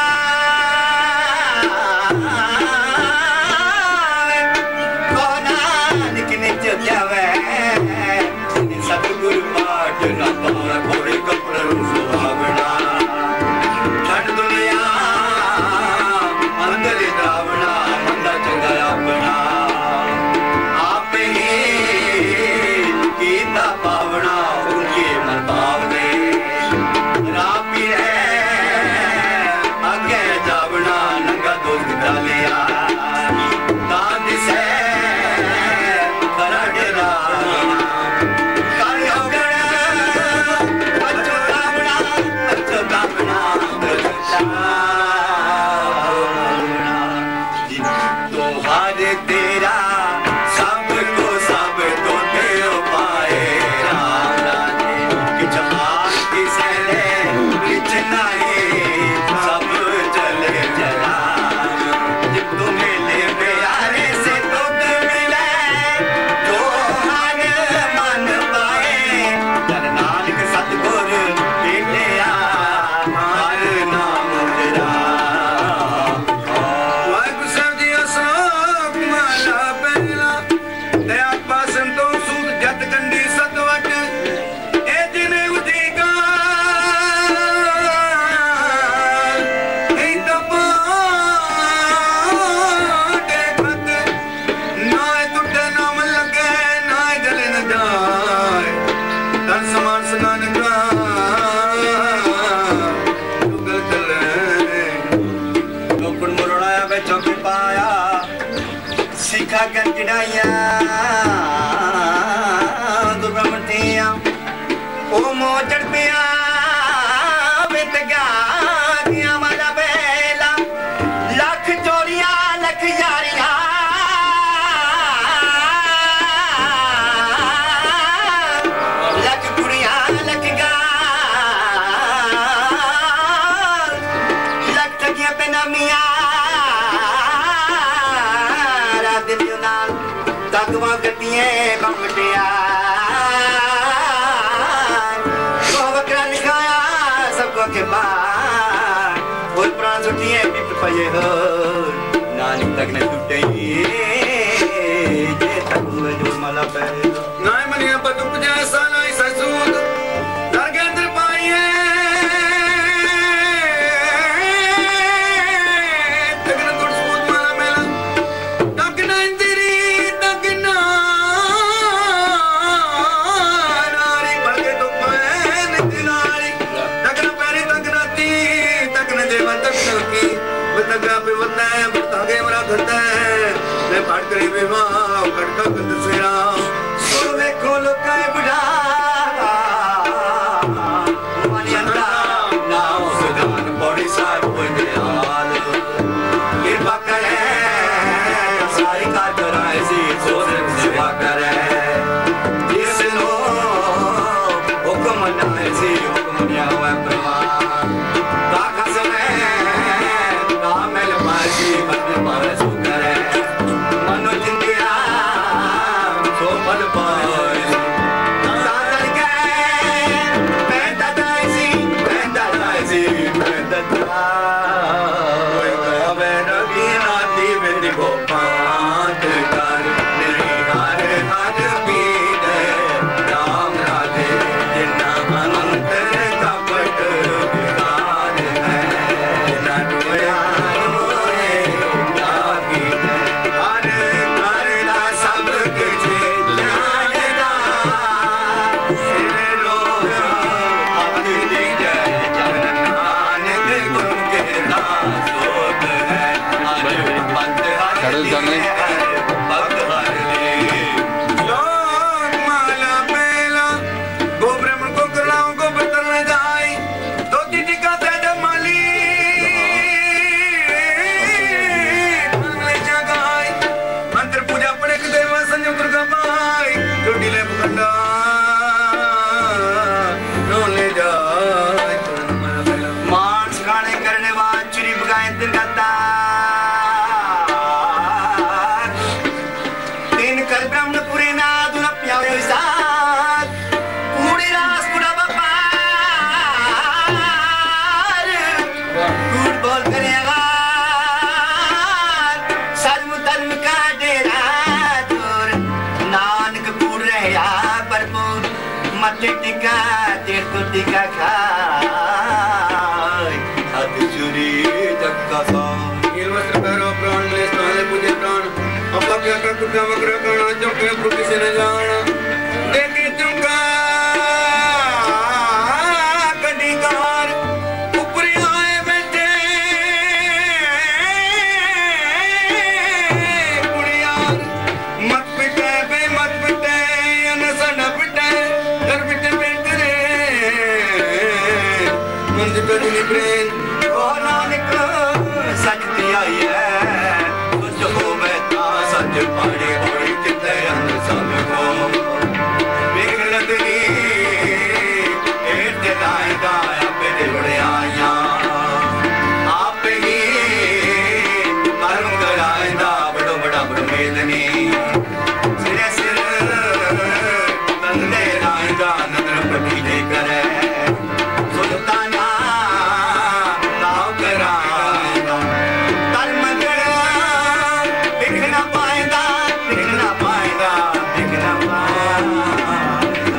कोरान के नित्य ध्यावे सतगुरु पाठ ना पार भोरे कपड़ा सुहावना छठ दुनिया अंदर रावणा मंदा चंगा अपना आप ही गीता पावना उनके मन भावने रापी है दिए बमटिया वो बकरा लिखाया सबको के बाद और प्राण छुट्टिए बिप पये हो नानी तक न टूटे जे तक हुए जो मला पे नाय मनिया बदुक जैसा नाय ससूद दरगेंद्र पाइए तगन तुड़ सूद माला मेला तगना इंदिरी तगना नारी बलगे तो पैन दिनारी तगना पैरी तगना ती तगना देवा तगना की बतगा पे वतना है बतागे मरा धरता है मैं पाट करी विवाह कटका कंद सेरा सोवे खोलो काय बुढ़ा मानियंदा नाव सुदान बड़ी सार बने हाल कृपा करे सारी कार कराए सी सोने सेवा करे जिस लो हुक्म नाए सी हुक्म निया हुआ प्रमाण काका सने कामेल मासी बदले पावे सो करे मनो जिंदिया सो पल पाए सादर के पैदा दासी पैदा कोई कवे रवि नाती बेटी को पांच कर मेरी हार हार पीत राम राधे जिन्ना अनंत कपट विकार है जिन्ना डोया रोए जागी हर करना सब कुछ जानदा सिर लो अब दिख जाए जन नानक गुण के दासोत है हर पंथ हर भक्त हर ले लोग माला मेला गो ब्राह्मण को करलाओं को बतल न जाई दो चीटी का तेज माली ले जगाई मंत्र पूजा पड़े के देवा संयम दुर्गा माई चोटी ले भंडा नो ले जाई माला मेला मांस खाने करने वाला चुरी बगाए दिन करता दिन कर ब्राह्मण पूरे ना दुना प्यावे साथ कूड़ी रास कुड़ा बपार कूड़ बोल करेगा सर्व धर्म का डेरा दूर नानक कूड़ रहे या भरपूर मत टिका तेर को टिका खाए हद चुरी जग का सा नील वस्त्र पहरो प्राण ले स्नाले पूजे प्राण अपा क्या का कुटा वक्र करना चौके प्रभु से न जाना देखी चुका कटिकार ऊपरी आए बैठे कुड़ियार मत पिटे बे मत पिटे अनसा न पिटे घर पिटे बैठे मंद कजनी प्रेम ओ नानक सच दिया है तुझ हो मैं ता सच पाड़े और कितने अंग सब को वेख लगनी एट लाए गाया पे बड़े आया आप ही कर्म कराए दा बड़ो बड़ा ब्रह्मेदनी सिरे सिर तंदे लाए दा नगर पटी दे करे सुल्ताना लाओ कराएगा कर्म जड़ा दिखना पाएगा दिखना पाएगा दिखना पाएगा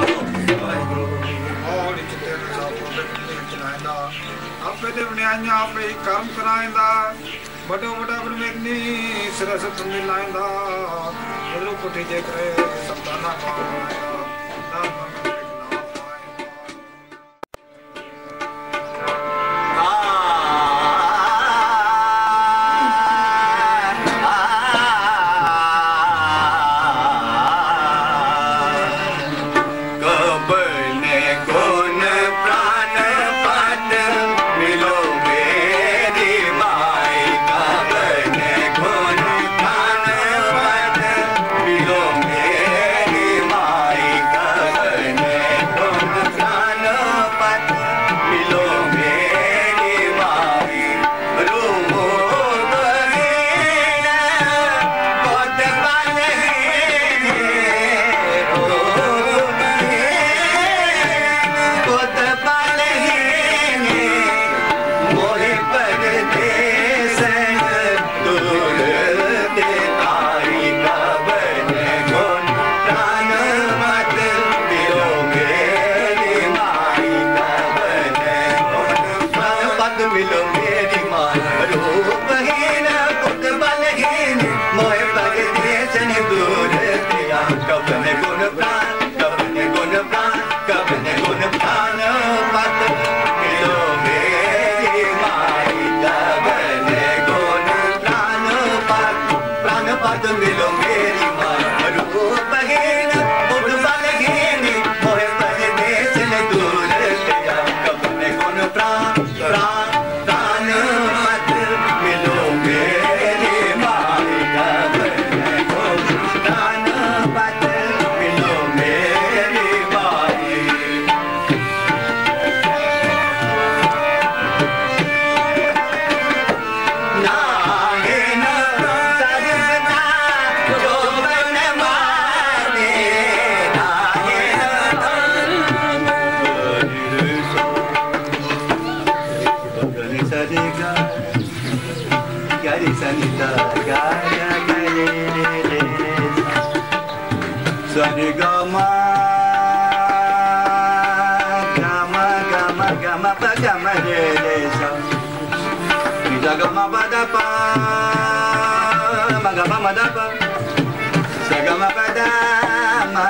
और चिते न साबो ते चलाएंदा आपे ते वणियां आपे ही कर्म कराएंदा बड़ो बड़ा ब्रह्मज्ञ सरस तुम लाएंदा बड़ो कोठी जे करे सताना पाएंदा ना मन ना पाएंदा कबने कोन प्राण पाट मिलो मेरी माई कबने कोन प्राण पाट मिलो मेरी माई कबने नीता गा गा गा रे रे सा रे गा मा pa ga ma re re sa ni da ga ma ba da pa ma ga ma da pa sa ga ma pa da ma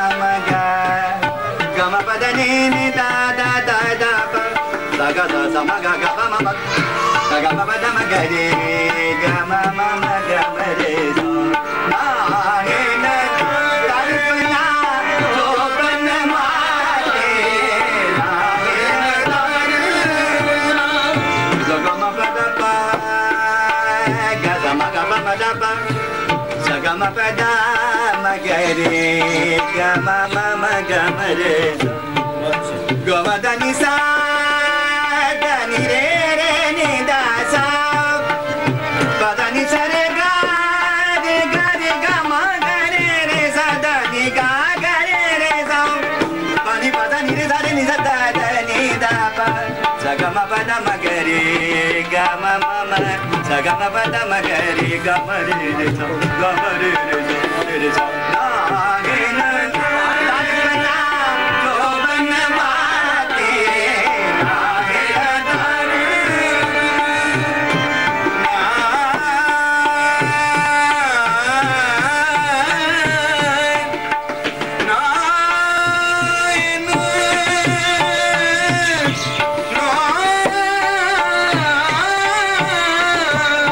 ga ma pa da ni da da da da pa sa ga da sa ma ga ba ma ma sa ga ma pa da ma ga re ga ma ga ma re sa na he na kalpana jo ban ma Sagama pada magare gama mama gamare gama dani sa dani re re ni da sa padani sa re ga gama gare re sa dani ga gare re sa pani padani re sa re ni sa da ni da pa sagama pada magare gama mama sagama pada magare gama re re sa gama re re sa na ge na kalpana jo ban maate na ge na re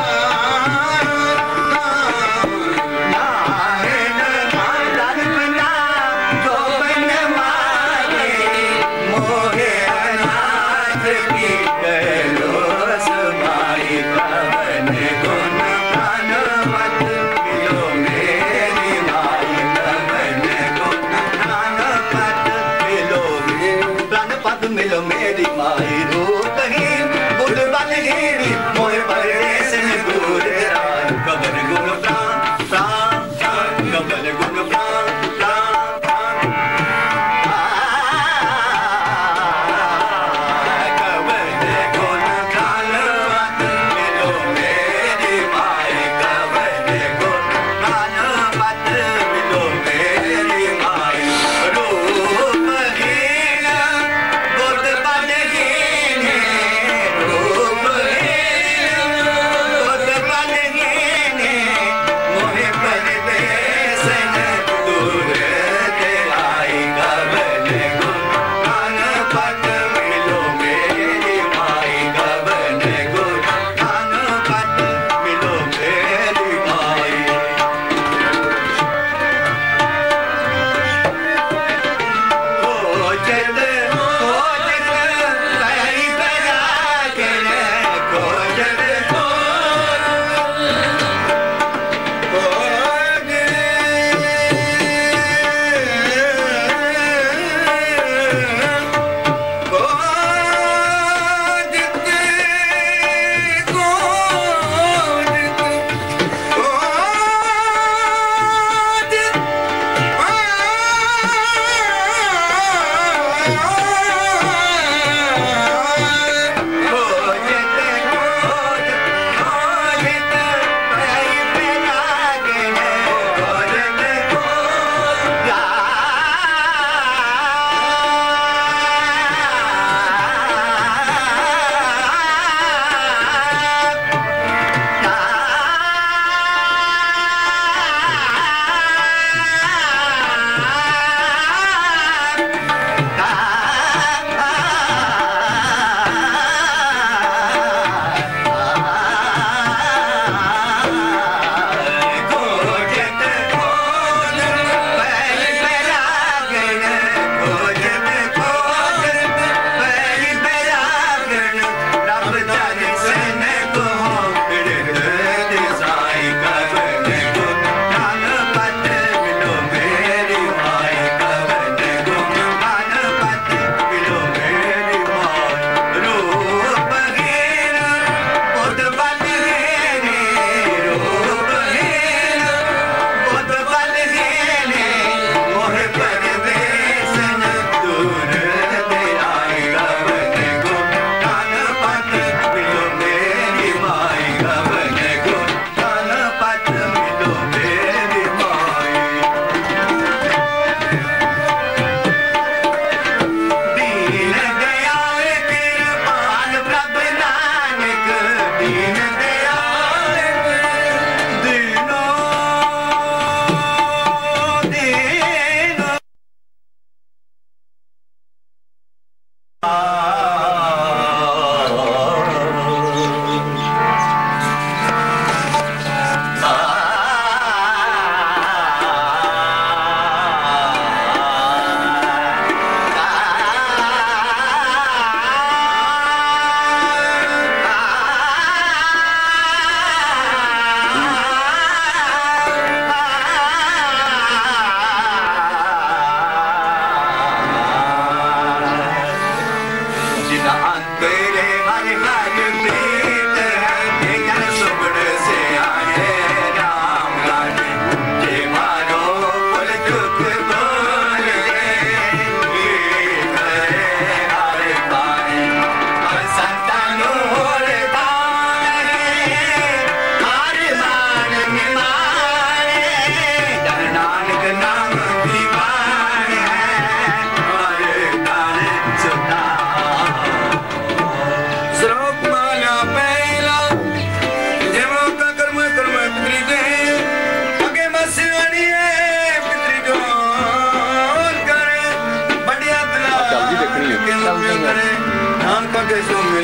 na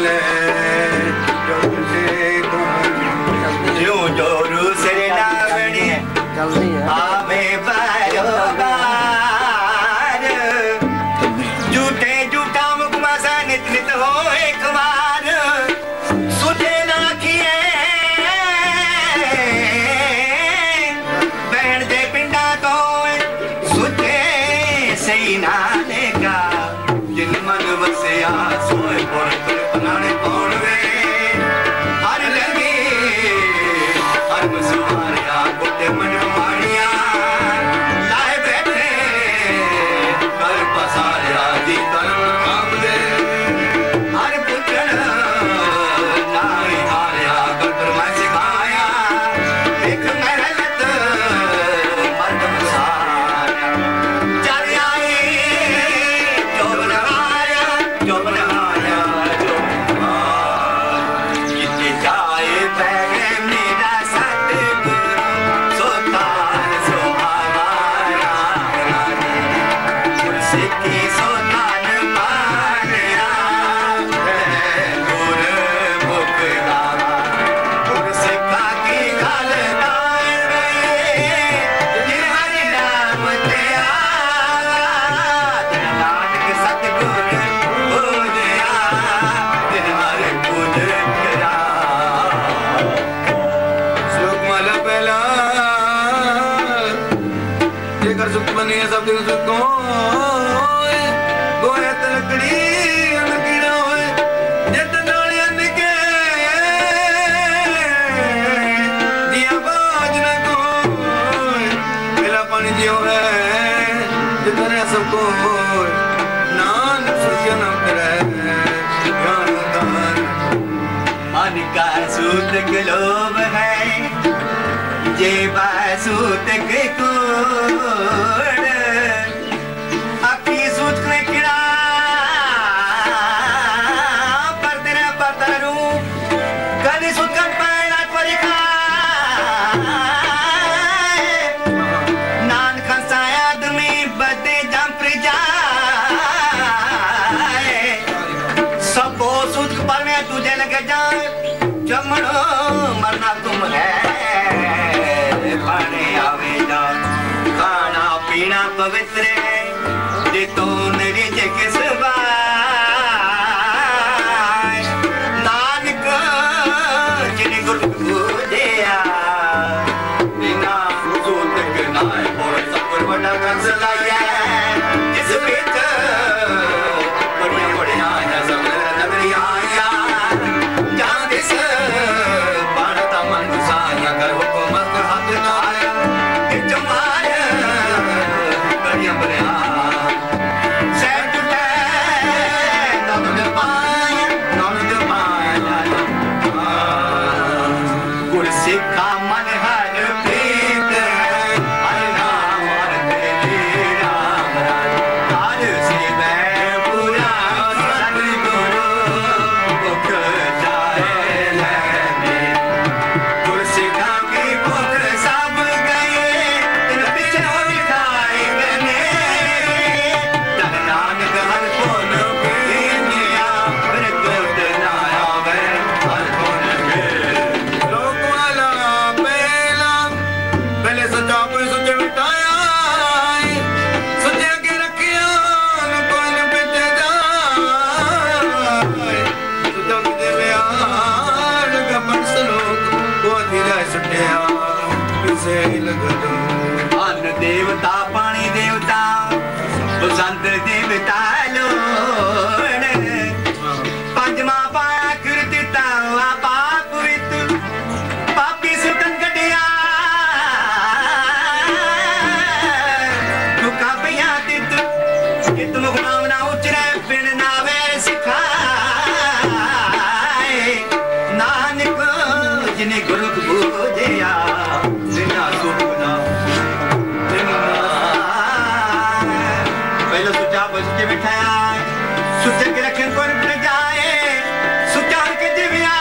ले जो जोरू से नावनी आवे बारोबार झूठे झूठा मुकमासा नित नित हो एक बार सुधे ना किए बहन दे पिंडा तो सुधे सही ना लेगा जिन मन वसिया सोए पर बनाने कौन वे हर लगे हर मुसवारिया कोटे मन मारिया लाए बैठे कर पसारिया जी कर्म काम दे हर पुछन नाई हारिया कर मैं सिखाया एक मेहनत मर्द सारा चल आई जो बनाया जो बनाया जो जिते जाए पैगे मेरा सतगुरु सोतान सो हमारा गुरसिक्की सोतान मानिया गुर मुख गावा गुरसिक्का की गल दाए ये हरि नाम ते आवा नानक सतगुरु हो गया दिन हर पूज करा श्लोक माला पहला जेकर सुख बनी है सब दिन सुख होए गोए तलकड़ी अनकीड़ा होए जित नाले अनके दिया बाज न कोए मिला पानी जियो है जितने सबको होए नानक सुखिया नाम तेरा है ज्ञान दान मन का सूत लोभ है जे बासूत के कोड अखी सूत में किड़ा पर तेरा पतरू कभी सूत का पैरा परिखा नान खसाया आदमी बदे जम जाए सबको सूत पर में तुझे लग जाए जमनो मरना तुम है पाने आवे जा खाना पीना पवित्र है जे तो निज किस बाय नानक जिन गुरु पूजया बिना सूत के नाय और सब बड़ा कंस लाया जिस बीच बढ़िया बढ़िया है सब नगरिया आया जहाँ दिस बाणता मन साया कर हुक्म हाथ नाया जमाय बढ़िया बढ़िया सैन टूटे नौन पाया गुर सिखा मन हर प्रीत हर नाम हर तेरे राम हर शिव पूरा सतगुरु मुख जाए लगे गुर सिखा की भूख सब गए तेरे पीछे दिखाए गने तन नानक हर कोन पीनिया फिर कोट ना आवे हर कोन के लोक वाला पहला पहले सच्चा कोई सच्चे मिटाया सच्चे के रखिया न कोई न पिटे जाए सच्चा की देवे आन का मनसलोक को धीरा सटिया किसे लग दो अन्न देवता पानी देवता बसंत देवता लोण पंजमा पाया कीर्तिता पाप वित पापी सुतन कटिया दुखा पिया तित कित मुखना उचरे बिन नावे सिखाए नानक जिने गुरु पूजया बिना सुखना पहले सुचा बस के बिठाया सुचे के रखे कोई न जाए सुचा के दिव्या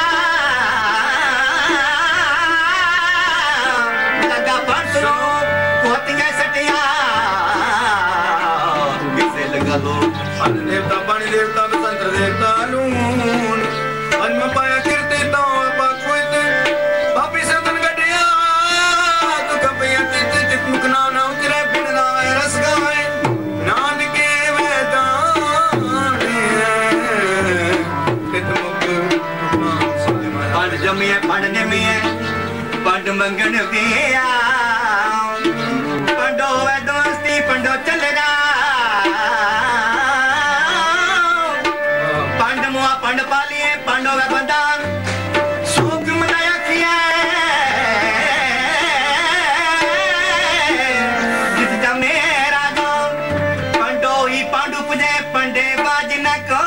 लगा परसो कोतिया सटिया किसे लगा लो अन्न देवता पानी देवता बसंत देवता लून मंगन दिया पंडो है दोस्ती पंडो चल पंड मुआ पंड पालिए पंडो है बंदा सूख मनाया किया जिसका मेरा दो पंडो ही पांडु पुजे पंडे बाज न को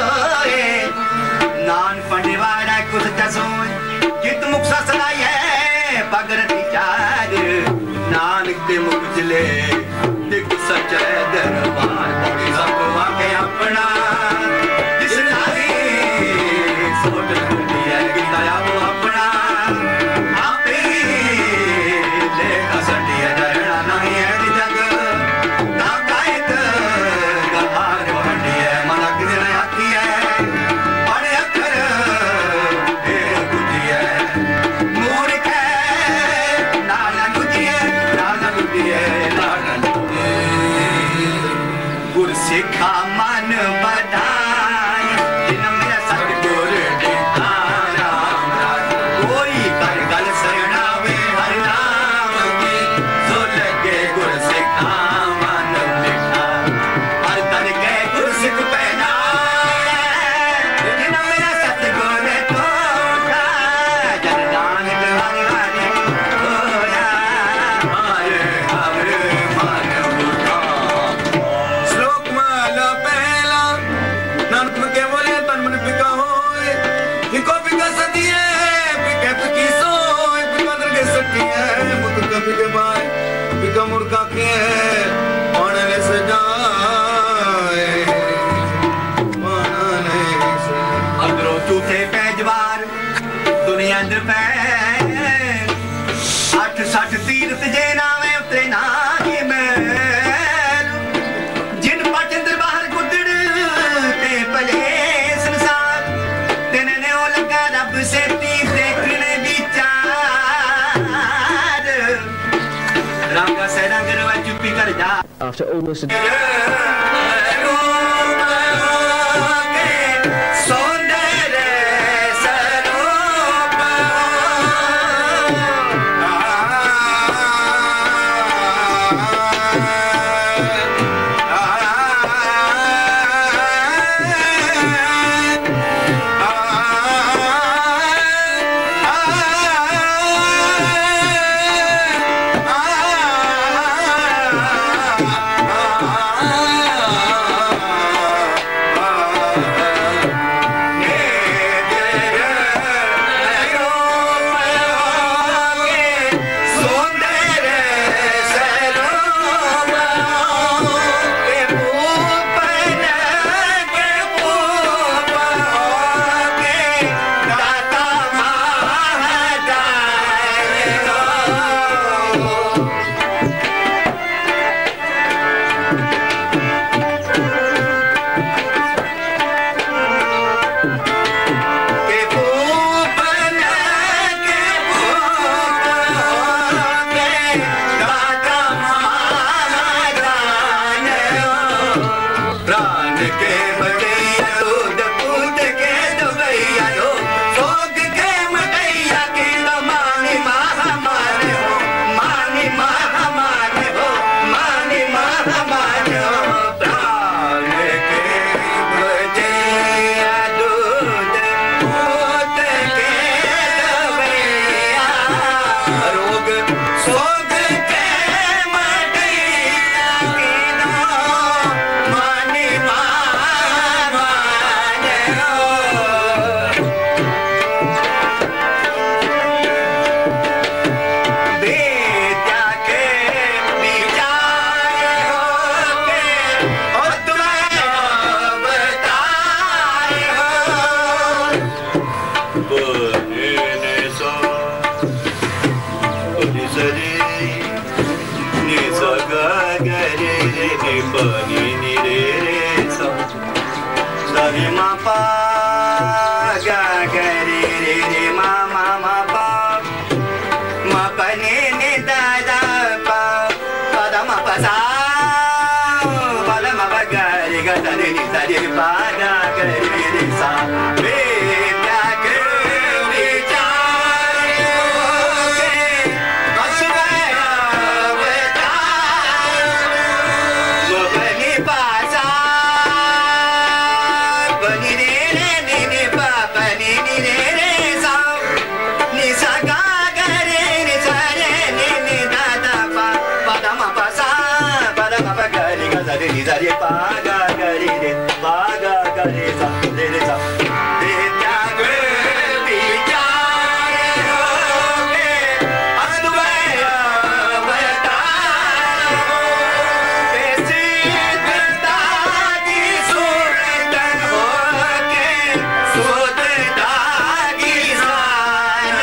नान पंडे वाला कुछ चसों कित मुख ससलाई है पगरती चार नानक के मुख चले दिख सच्चे दरबार बड़ी सब वाके अपना जिस नारी सोच लुटी है गिताया वो अपना आपे ले कसटी है डरना नहीं है जग ताकायत गहार हड्डी है मन किने आती है बड़े अखर ए गुजी है मूर्ख है नाना गुजी है नाना गुजी है नाना गुर सिखा मन बधाई जिन मेरा सतगुर दिता राम राम कोई कर गल सरणावे हर नाम की जो लगे गुर सिखा मन मिठा हर तन के गुर सिख पहना जिन मेरा सतगुर तोड़ा जन नानक हर हर होया हर हर मन बुझा श्लोक माला पहला नानक के बोले तन मन पिका होए पिको पिका सती है पिके पिकी सोए पिका दर के सती है मुख कभी के बाय पिका मुर्गा के पाने से जाए पाने से अंदरों झूठे पैजवार दुनिया अंदर पै 8-60 तीर्थ जे नावे उतरे ना ही मैल जिन पट बाहर गुदड़ ते पले संसार तेने ने ओ लगा रब से तीर देखने विचार रंग से रंग रवा चुप्पी कर जा After almost a रे नी सा रे पा गा गा रे पा गा गा रे सा रे सा रे त्याग विचार होके अद्वैत अवतार कैसी दत्ता की सूरत होके सुधता की शान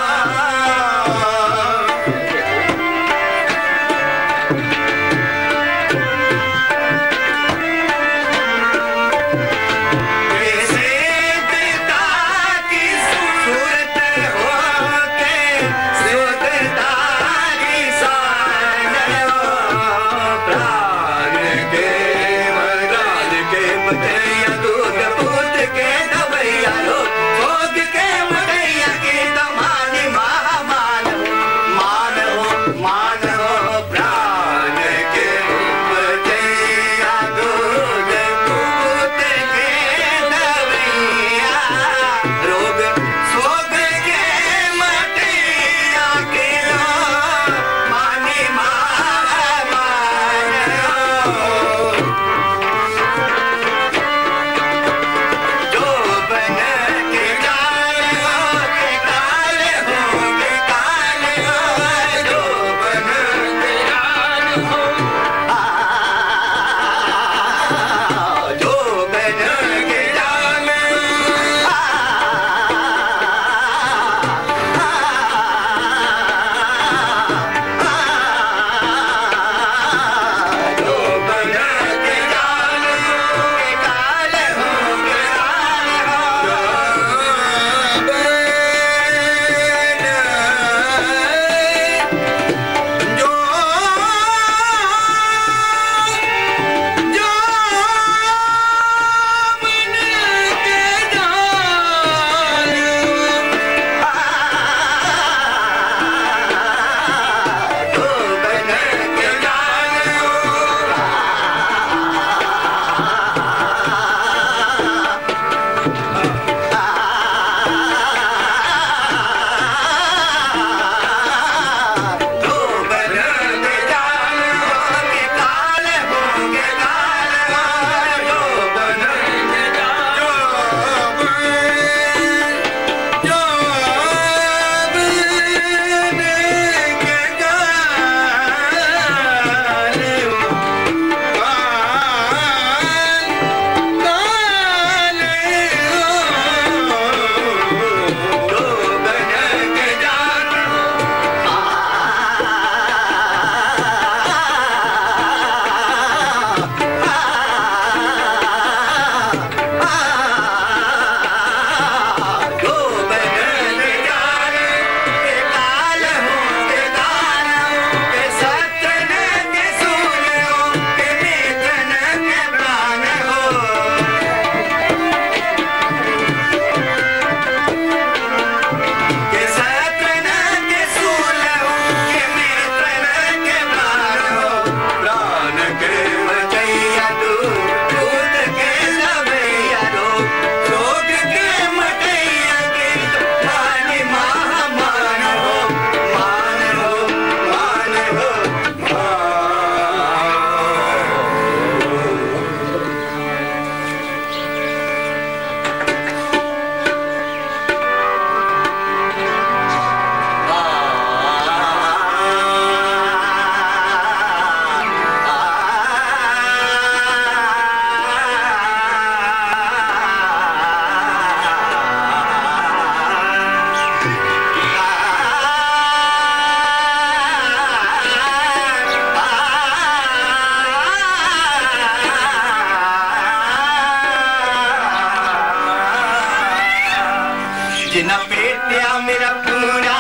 जिना पेटिया मेरा पूरा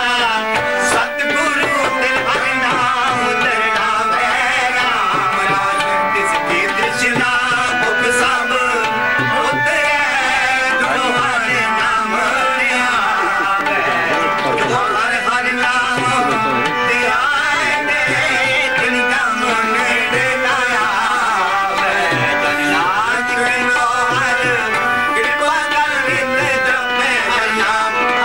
सतगुरु दिल हर नाम तेरा है राम राज तिसकी तृष्णा मुख सब उतरे तुम्हारे नाम लिया हर हर नाम दिया तिनका मन दिलाया नाच करो हर कृपा कर जब मैं नाम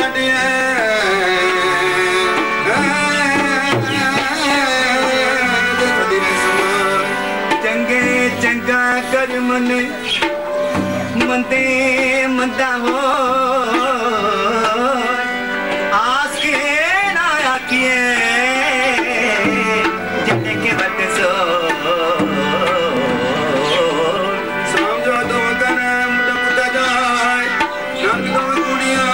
मंदे मंदा हो आस के ना आखिए जिन्ने के बत सो समझो तो कने मुद्दा जाए रंग दो कुड़िया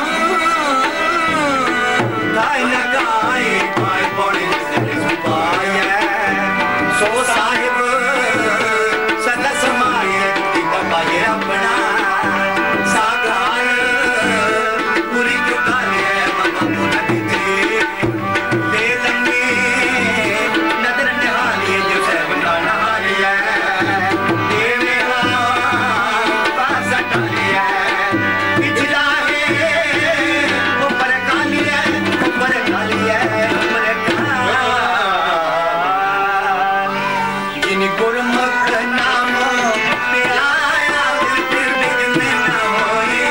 गाय न गाय पाए पौड़े से पाए सो साहिब सदा समाए दीदा पाए अपना सागार पूरी चुकाले ममा मुना दीदी ले लंगी नजर निहाली जो से बनाना हालिया देवे पास डालिया पिछला है ऊपर कालिया ऊपर कालिया ऊपर जिन गुरमुख नाम पे आया फिर दिल में ना होए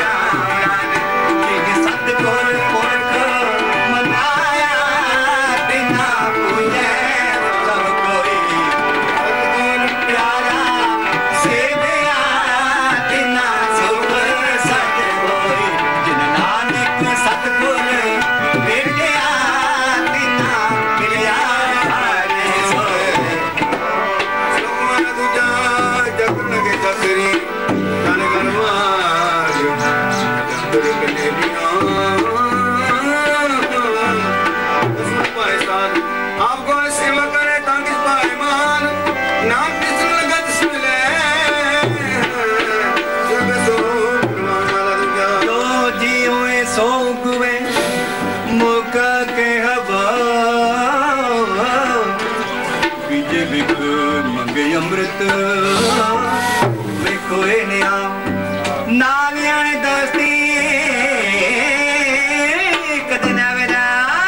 जिन सतगुर पुरख मनाया बिना पूजे सब कोई सतगुर प्यारा सेवया बिना सुख सत होई जिन नानक सतगुर भेटिया बिना मिलिया हारे सोए सुकुमार तुझा जग लगे जसरी तन गनवाज जंदर कने बिना उसमें पाकिस्तान आपको सेवा करे ताकि पाईमान नाम किस लगत सुले जग सो कुर्बान वाला तुझा जो जियोए सो गुवे मुका के हवा बीजे बिक मंगे अमृत वे कोई नया नालियां दोस्ती कदे ना वेरा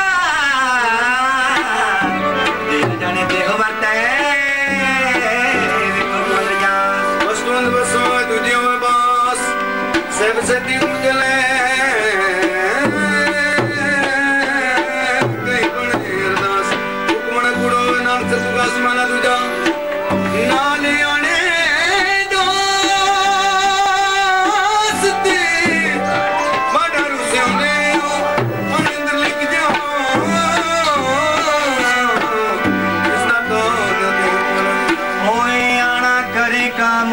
दिल जाने देह वर्ता है वे को बोल जा बसवंत बसो तुझे में बास सब से दिल जले कई बड़े अरदास हुक्मण गुड़ो नाम से तुगा समाना तुझा नाले आने दोस्ती बड़ा रुसे होने आनंद लिख जाओ इसना तो नदी बोलो होए आना करे काम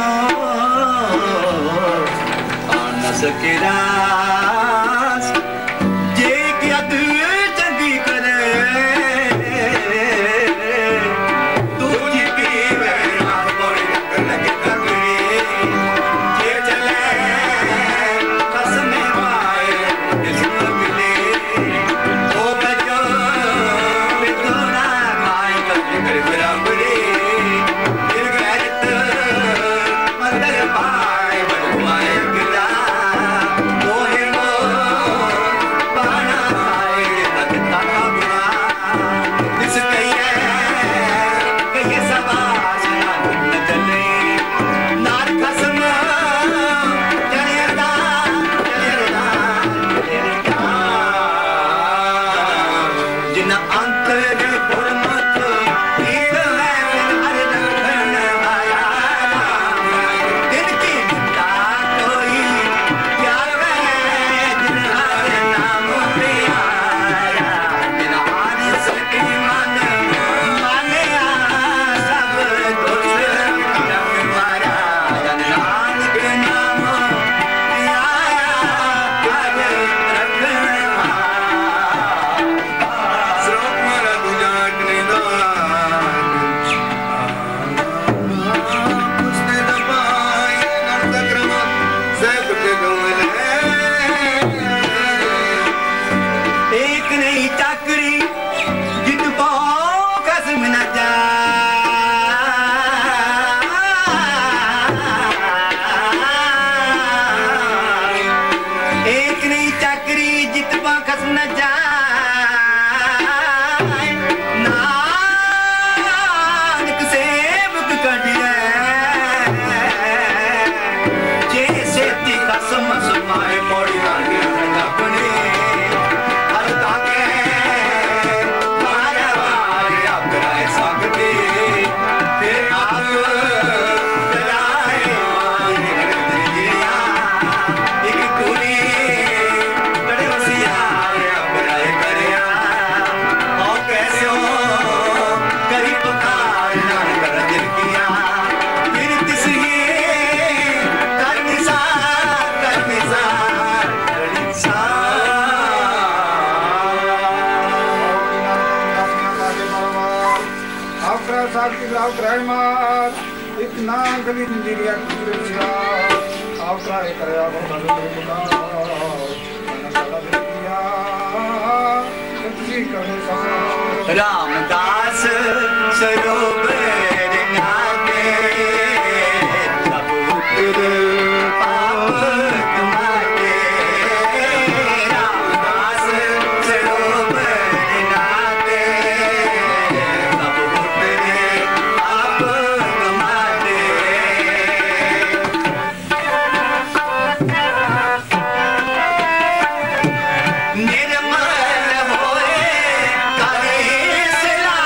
आन सके रास जे की अद चंगी करे तू जी पी वैना बोले लगे तगड़ी जे चले कसम पाए दिल मिले ओ बजो बितोरा खाए कभी कर बराबरी दिल गैरत मंदर पाए बनवाए गिरा मोहे मो पाना आए तक ताका बुरा इस कहिए सबास ना न चले नार कसम चले दा जिन अंतर गुरमुख हीर है हर रखन आया दिन की निंदा कोई प्यार है जिन हर नाम पे आया जिन हारी सके मन मानिया सब दोष रखवारा जन नानक नाम पे आया हर रखवारा श्रोत मारा तुझा उसने दबाए नर्त क्रमत सब कुछ गवले एक नहीं चाकरी जित पाओ कसम न जा एक नहीं चाकरी जित पाओ कसम न जा नानक सेवक कटिया जे सेती कसम समाए मोड़ी लागे अपने की राव कराए मार एक ना गली निंदिया कुछ आप ट्राई करे आप बंदो खुदा मन कला दिया सच्ची करे सा रामदास सरोवर नाते सब उतर पाप तुम्हारे रामदास सरोवर नाते सब उतर पाप तुम्हारे निर्मल होए करे सिला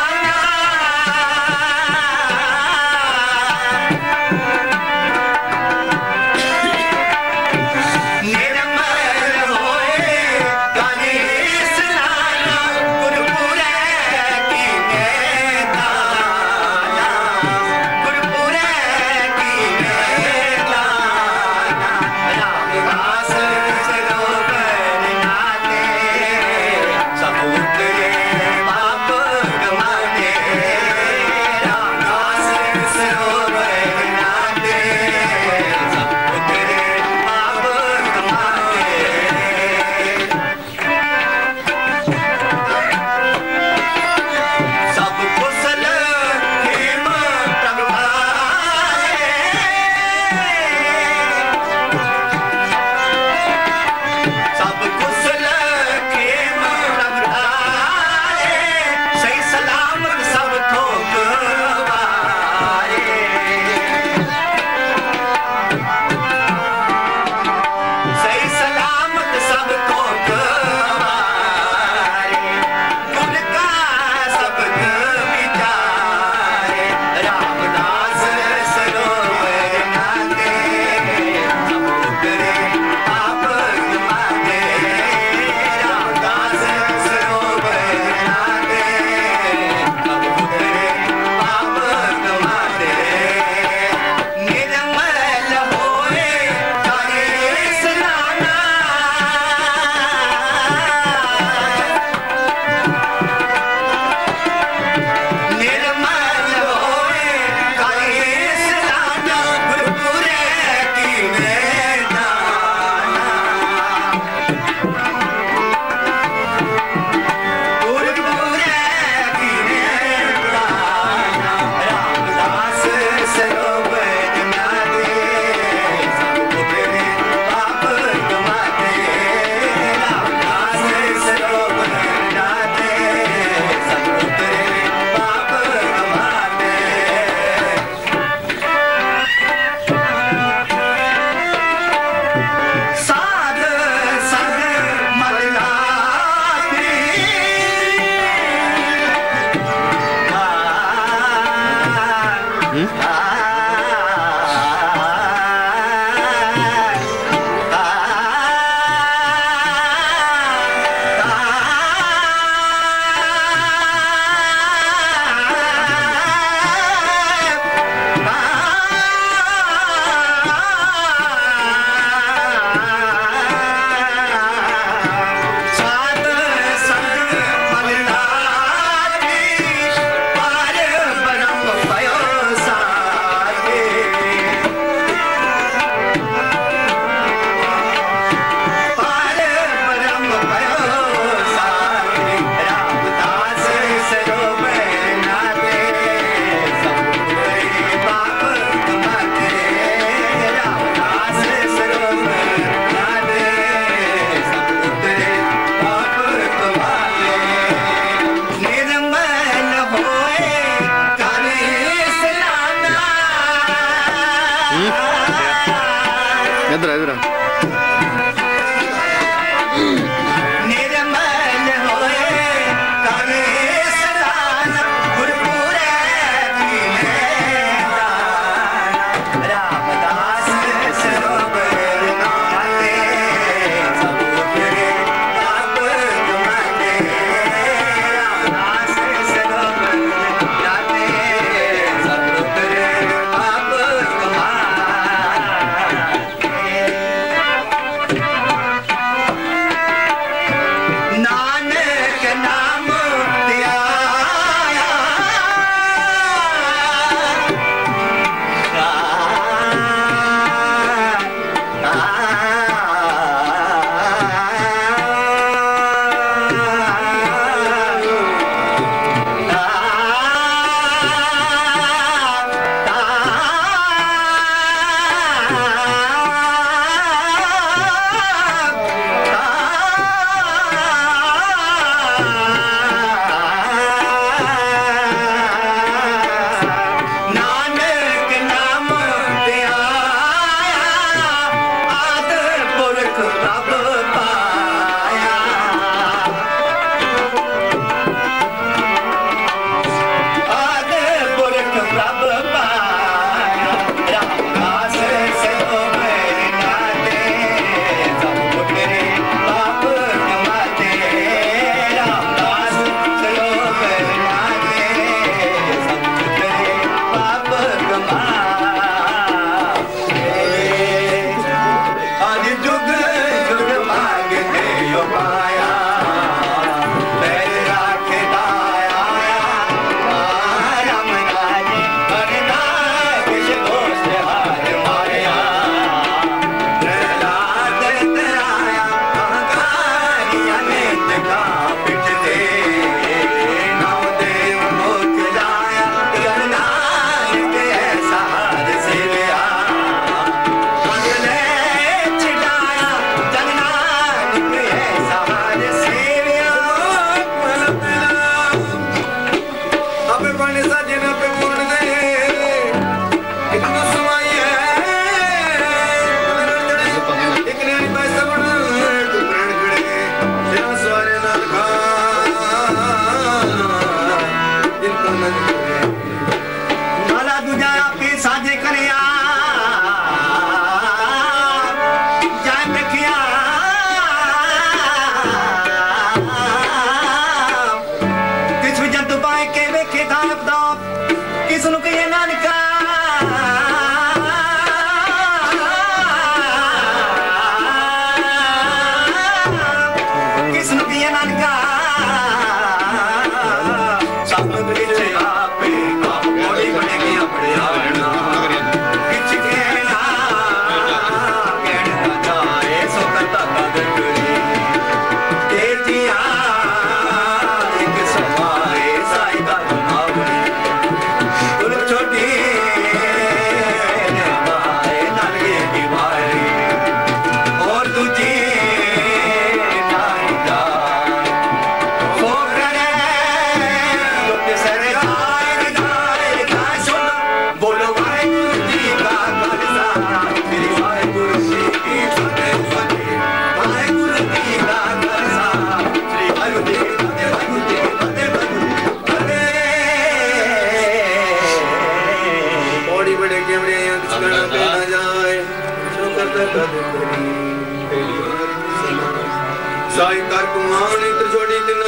साई कर कुमान इत्र छोड़ी तिन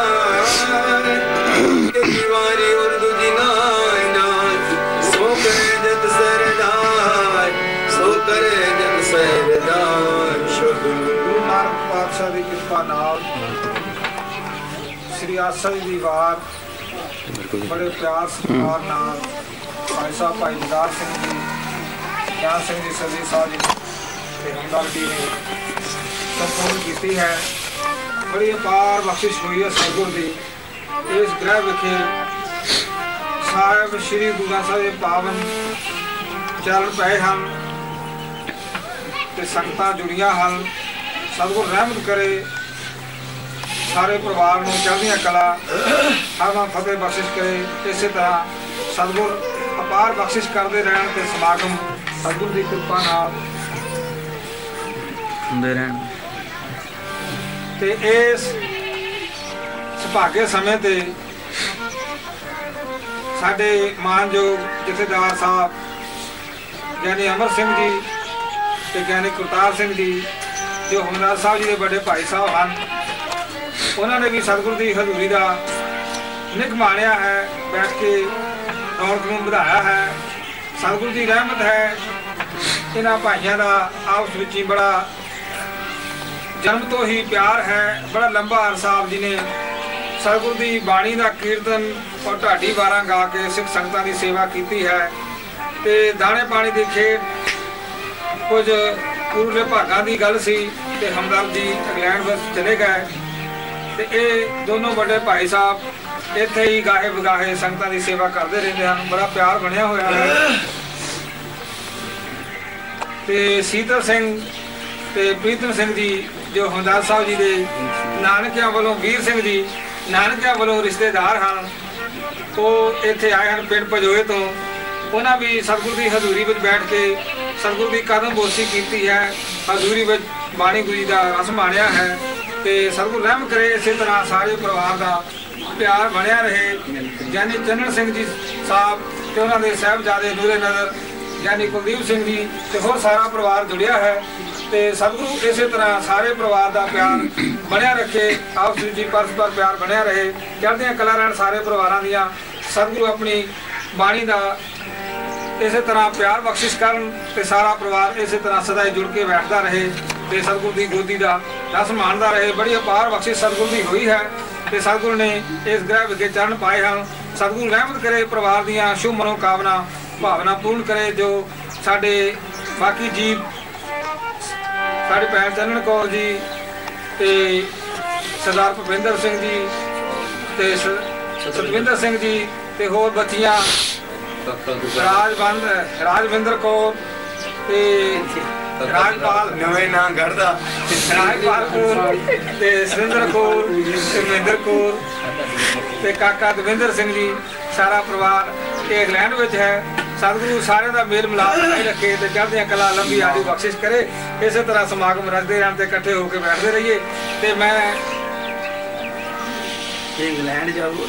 पार के दीवारी और दूजी नाय नाय सो करे जत सरदार सो करे जत सरदार शुभ गुरु नानक पातशाह की कृपा नाल श्री आसा जी दी वार बड़े प्यार सत्कार नाल भाई साहब भाई दिदार सिंह जी ज्ञान सिंह जी सरजीत साहब जी ते हमदर्द जी ने संपूर्ण की है। बड़ी अपार बख्शिश हुई है सतगुर की इस ग्रह विखे साहिब श्री गुरु ग्रंथ साहिब के पावन चल पे हैं ते संगतां जुड़ियां हैं। सतगुर रहमत करे सारे परिवार को चढ़दियां कला हरवा फतेह बख्शिश करे। इस तरह सतगुर अपार बख्शिश करते रहन ते समागम सतगुर की कृपा नाल हुंदे रहन ते इस सुभागे समय ते साडे मानयोग जथेदार साहब ज्ञानी अमर सिंह जी ते ज्ञानी करतार सिंह जी जो हमदर्द साहब जी के बड़े भाई साहब हैं उन्होंने भी सतगुर की हजूरी का निक माणिया है बैठ के रौनक नूं वधाया है। सतगुर की रहमत है इन्हां भाइयों का आपस विच ही बड़ा जन्म तो ही प्यार है। बड़ा लंबा अरसा आप जी ने सतगुर की बाणी का कीर्तन और ढाडी वारां गा के सिख संगतां की सेवा की है ते दाने पानी की खेड कुछ पूर्वले भागां की गल सी ते हमदर्द जी इंग्लैंड बस चले गए ते ये दोनों बड़े भाई साहब इत्थे ही गाहे बगाहे संगतां की सेवा करते रहते हैं। बड़ा प्यार बनया होया है ते सीतर सिंह ते प्रीतम सिंह जी जो हमदर्द साहब जी के नानकियां वालों वीर सिंह जी नानकियां वालों रिश्तेदार हैं वो इत्थे आए हैं पिंड पजोए तो उन्होंने भी सतगुर की हजूरी में बैठ के सतगुर की कदम बोसी की है। हजूरी में बाणी गुरी का रस माणिया है तो सतगुर रहम करे इस तरह सारे परिवार का प्यार बनया रहे। ज्ञानी चन्नन सिंह जी साहब तो उन्होंने साहबजादे नूरे नज़र ज्ञानी कुलदीप सिंह जी तो होर सारा परिवार जुड़िया है तो सतगुरु इस तरह सारे परिवार का प्यार बनया रखे। आपस जी परस्पर प्यार बनया रहे चढ़दियां कला रहन सारे परिवारों दियां। सतगुरु अपनी बाणी का इस तरह प्यार बख्शिश करन ते सारा परिवार इस तरह सदा जुड़ के बैठता रहे तो सतगुरु की गोदी का रस माणदा रहे। बड़ी अपार बख्शिश सतगुरु की हुई है तो सतगुरु ने इस ग्रह विखे चरण पाए हैं। सतगुरु रहमत करे परिवार दियां शुभ मनोकामना भावना पूर्ण करे। जो साडे बाकी जीव साडे भैन चन्नन कौर जी ते सरदार भुपिंदर सिंह जी ते सतविंदर सिंह जी ते होर बच्चियां राजविंदर कौर ते राजपाल नवे ना गढ़दा राजपाल कौर ते सुरिंदर कौर ते महेंद्र कौर ते काका दविंदर सिंह जी सारा परिवार ये इंग्लैंड में है। सतगुरु सारे का मेल मिलाप बनाई रखे तो चढ़दियां कला लंबी आदि बख्शिश करे। इस तरह समागम रखते रहन ते इकट्ठे होकर बैठते रहिए। ते मैं इंग्लैंड जाओ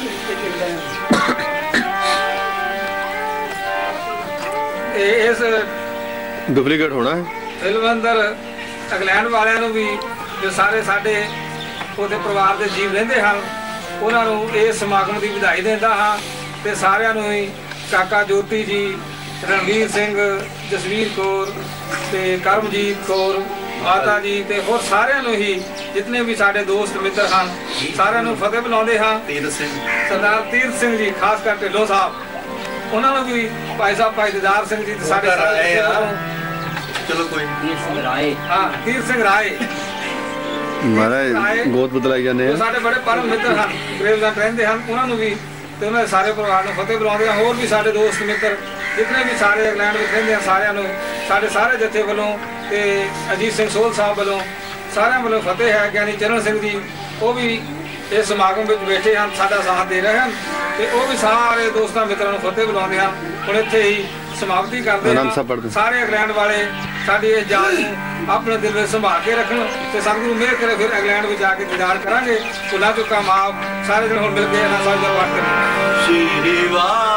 इस डुप्लीकेट होना है फिल्म अंदर इंग्लैंड वालों भी जो सारे साडे ਉਹਦੇ ਪਰਿਵਾਰ ਦੇ ਜੀਵ ਰਹਿੰਦੇ ਹਨ ਉਹਨਾਂ ਨੂੰ ਇਹ ਸਮਾਗਮ ਦੀ ਵਧਾਈ ਦਿੰਦਾ ਹਾਂ ਤੇ ਸਾਰਿਆਂ ਨੂੰ ਹੀ ਕਾਕਾ ਜੋਤੀ ਜੀ, ਰਣਵੀਰ ਸਿੰਘ, ਜਸਵੀਰ ਕੌਰ ਤੇ ਕਰਮਜੀਤ ਕੌਰ ਮਾਤਾ ਜੀ ਤੇ ਹੋਰ ਸਾਰਿਆਂ ਨੂੰ ਹੀ ਜਿੰਨੇ ਵੀ ਸਾਡੇ ਦੋਸਤ ਮਿੱਤਰ ਹਨ ਸਾਰਿਆਂ ਨੂੰ ਫਤਿਹ ਬੁਲਾਉਂਦੇ ਹਾਂ। ਸਰਦਾਰ ਤੀਰਥ ਸਿੰਘ ਜੀ ਖਾਸ ਕਰ ਢਿੱਲੋਂ ਸਾਹਿਬ ਉਹਨਾਂ ਨੂੰ ਵੀ ਭਾਈ ਸਾਹਿਬ ਭਾਈ ਦਿਦਾਰ ਸਿੰਘ ਜੀ ਤੇ ਸਾਡੇ ਚਲੋ ਕੋਈ ਤੀਰਥ ਸਿੰਘ ਰਾਏ महाराज बहुत बदलाई जाने ਸਾਡੇ ਬੜੇ ਪਰਮ ਮਿੱਤਰ ਹਨ ਗ੍ਰੇਵਲੈਂਡ ਰਹਿੰਦੇ ਹਨ ਉਹਨਾਂ ਨੂੰ ਵੀ ਤੇ ਉਹਨਾਂ ਦੇ ਸਾਰੇ ਪਰਿਵਾਰ ਨੂੰ ਫਤਿਹ ਬੁਲਾਉਂਦੇ ਆ। ਹੋਰ ਵੀ ਸਾਡੇ ਦੋਸਤ ਮਿੱਤਰ ਜਿੰਨੇ ਵੀ ਸਾਰੇ ਇੰਗਲੈਂਡ ਵਿੱਚ ਰਹਿੰਦੇ ਆ ਸਾਰਿਆਂ ਨੂੰ ਸਾਡੇ ਸਾਰੇ ਜਥੇ ਵੱਲੋਂ ਤੇ ਅਜੀਤ ਸਿੰਘ ਸੋਹਲ ਸਾਹਿਬ ਵੱਲੋਂ ਸਾਰਿਆਂ ਵੱਲੋਂ ਫਤਿਹ ਹੈ। ਗਿਆਨੀ ਚਰਨ ਸਿੰਘ ਜੀ ਉਹ ਵੀ ਇਸ ਸਮਾਗਮ ਵਿੱਚ ਬੈਠੇ ਹਨ ਸਾਡਾ ਸਾਥ ਦੇ ਰਹੇ ਹਨ ਤੇ ਉਹ ਵੀ ਸਾਰੇ ਦੋਸਤਾਂ ਮਿੱਤਰਾਂ ਨੂੰ ਫਤਿਹ ਬੁਲਾਉਂਦੇ ਹਨ। ਹੁਣ ਇੱਥੇ ਹੀ ਸਮਾਪਤੀ ਕਰਦੇ ਹਾਂ। ਸਾਰੇ ਇੰਗਲੈਂਡ ਵਾਲੇ ਸਾਡੀ ਇਸ ਜਾਨ ਨੂੰ ਆਪਣੇ ਦਿਲ ਵਿੱਚ ਸੰਭਾਲ ਕੇ ਰੱਖਣ ਤੇ ਸਤਿਗੁਰੂ ਮਿਹਰ ਕਰੇ ਫਿਰ ਇੰਗਲੈਂਡ ਵਿੱਚ ਜਾ ਕੇ ਦੀਦਾਰ ਕਰਾਂਗੇ। ਭੁੱਲਾਂ ਚੁੱਕਾਂ ਮਾਫ ਸਾਰੇ ਦਿਨ ਹੁਣ ਮਿਲ ਕੇ ਇਹਨਾਂ ਸਾਹਿਬ ਦਾ ਪਾਠ ਕਰਾਂਗੇ।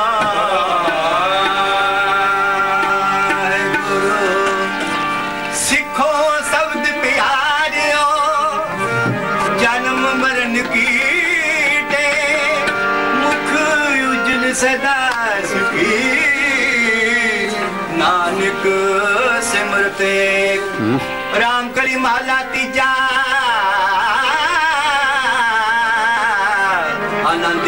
ਸਿੱਖੋ ਸ਼ਬਦ ਪਿਆਰਿਓ ਜਨਮ ਮਰਨ ਕੀਟੇ ਮੁਖ ਉਜਲ ਸਦਾ ਸੁਖੀ नानक सिमरते राम कली माला तीजा आनंद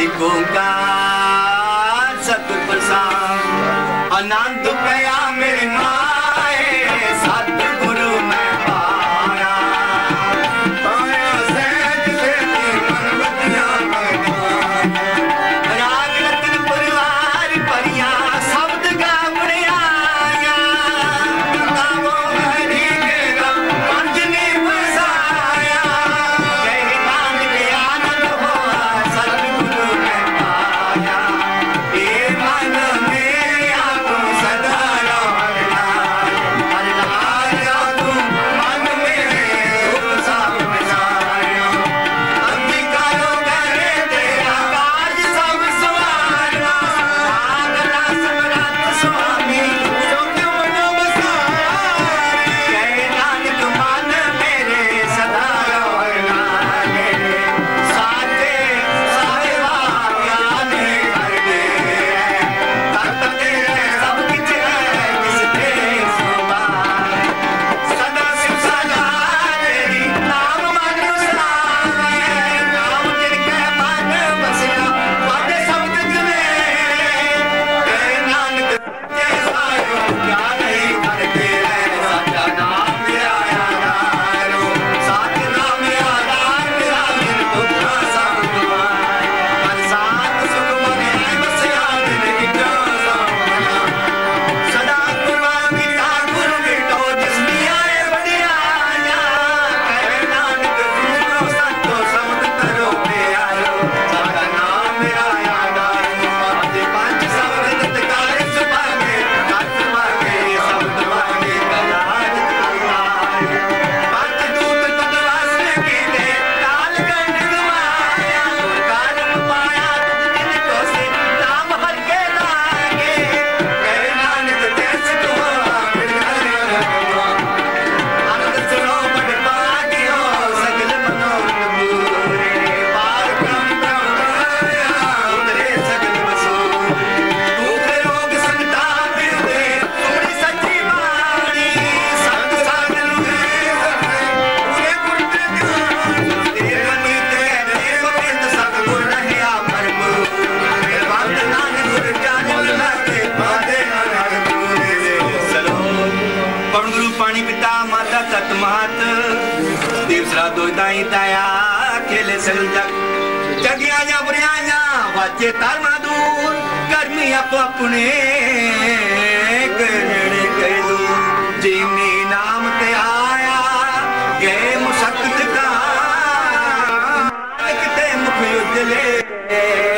ओंकार सतगुर प्रसाद आनंद पया मेरे माए सतगुरु मैं पाया पाया सहज से मन बतिया राग रतन परिवार परिया शब्द गा मुड़िया चल जग जगिया या बुरिया वाचे तारमा दूर गर्मी आप अपने करने कह दूर जिन्नी नाम ते आया गए मुशक्कत का किते मुख उजले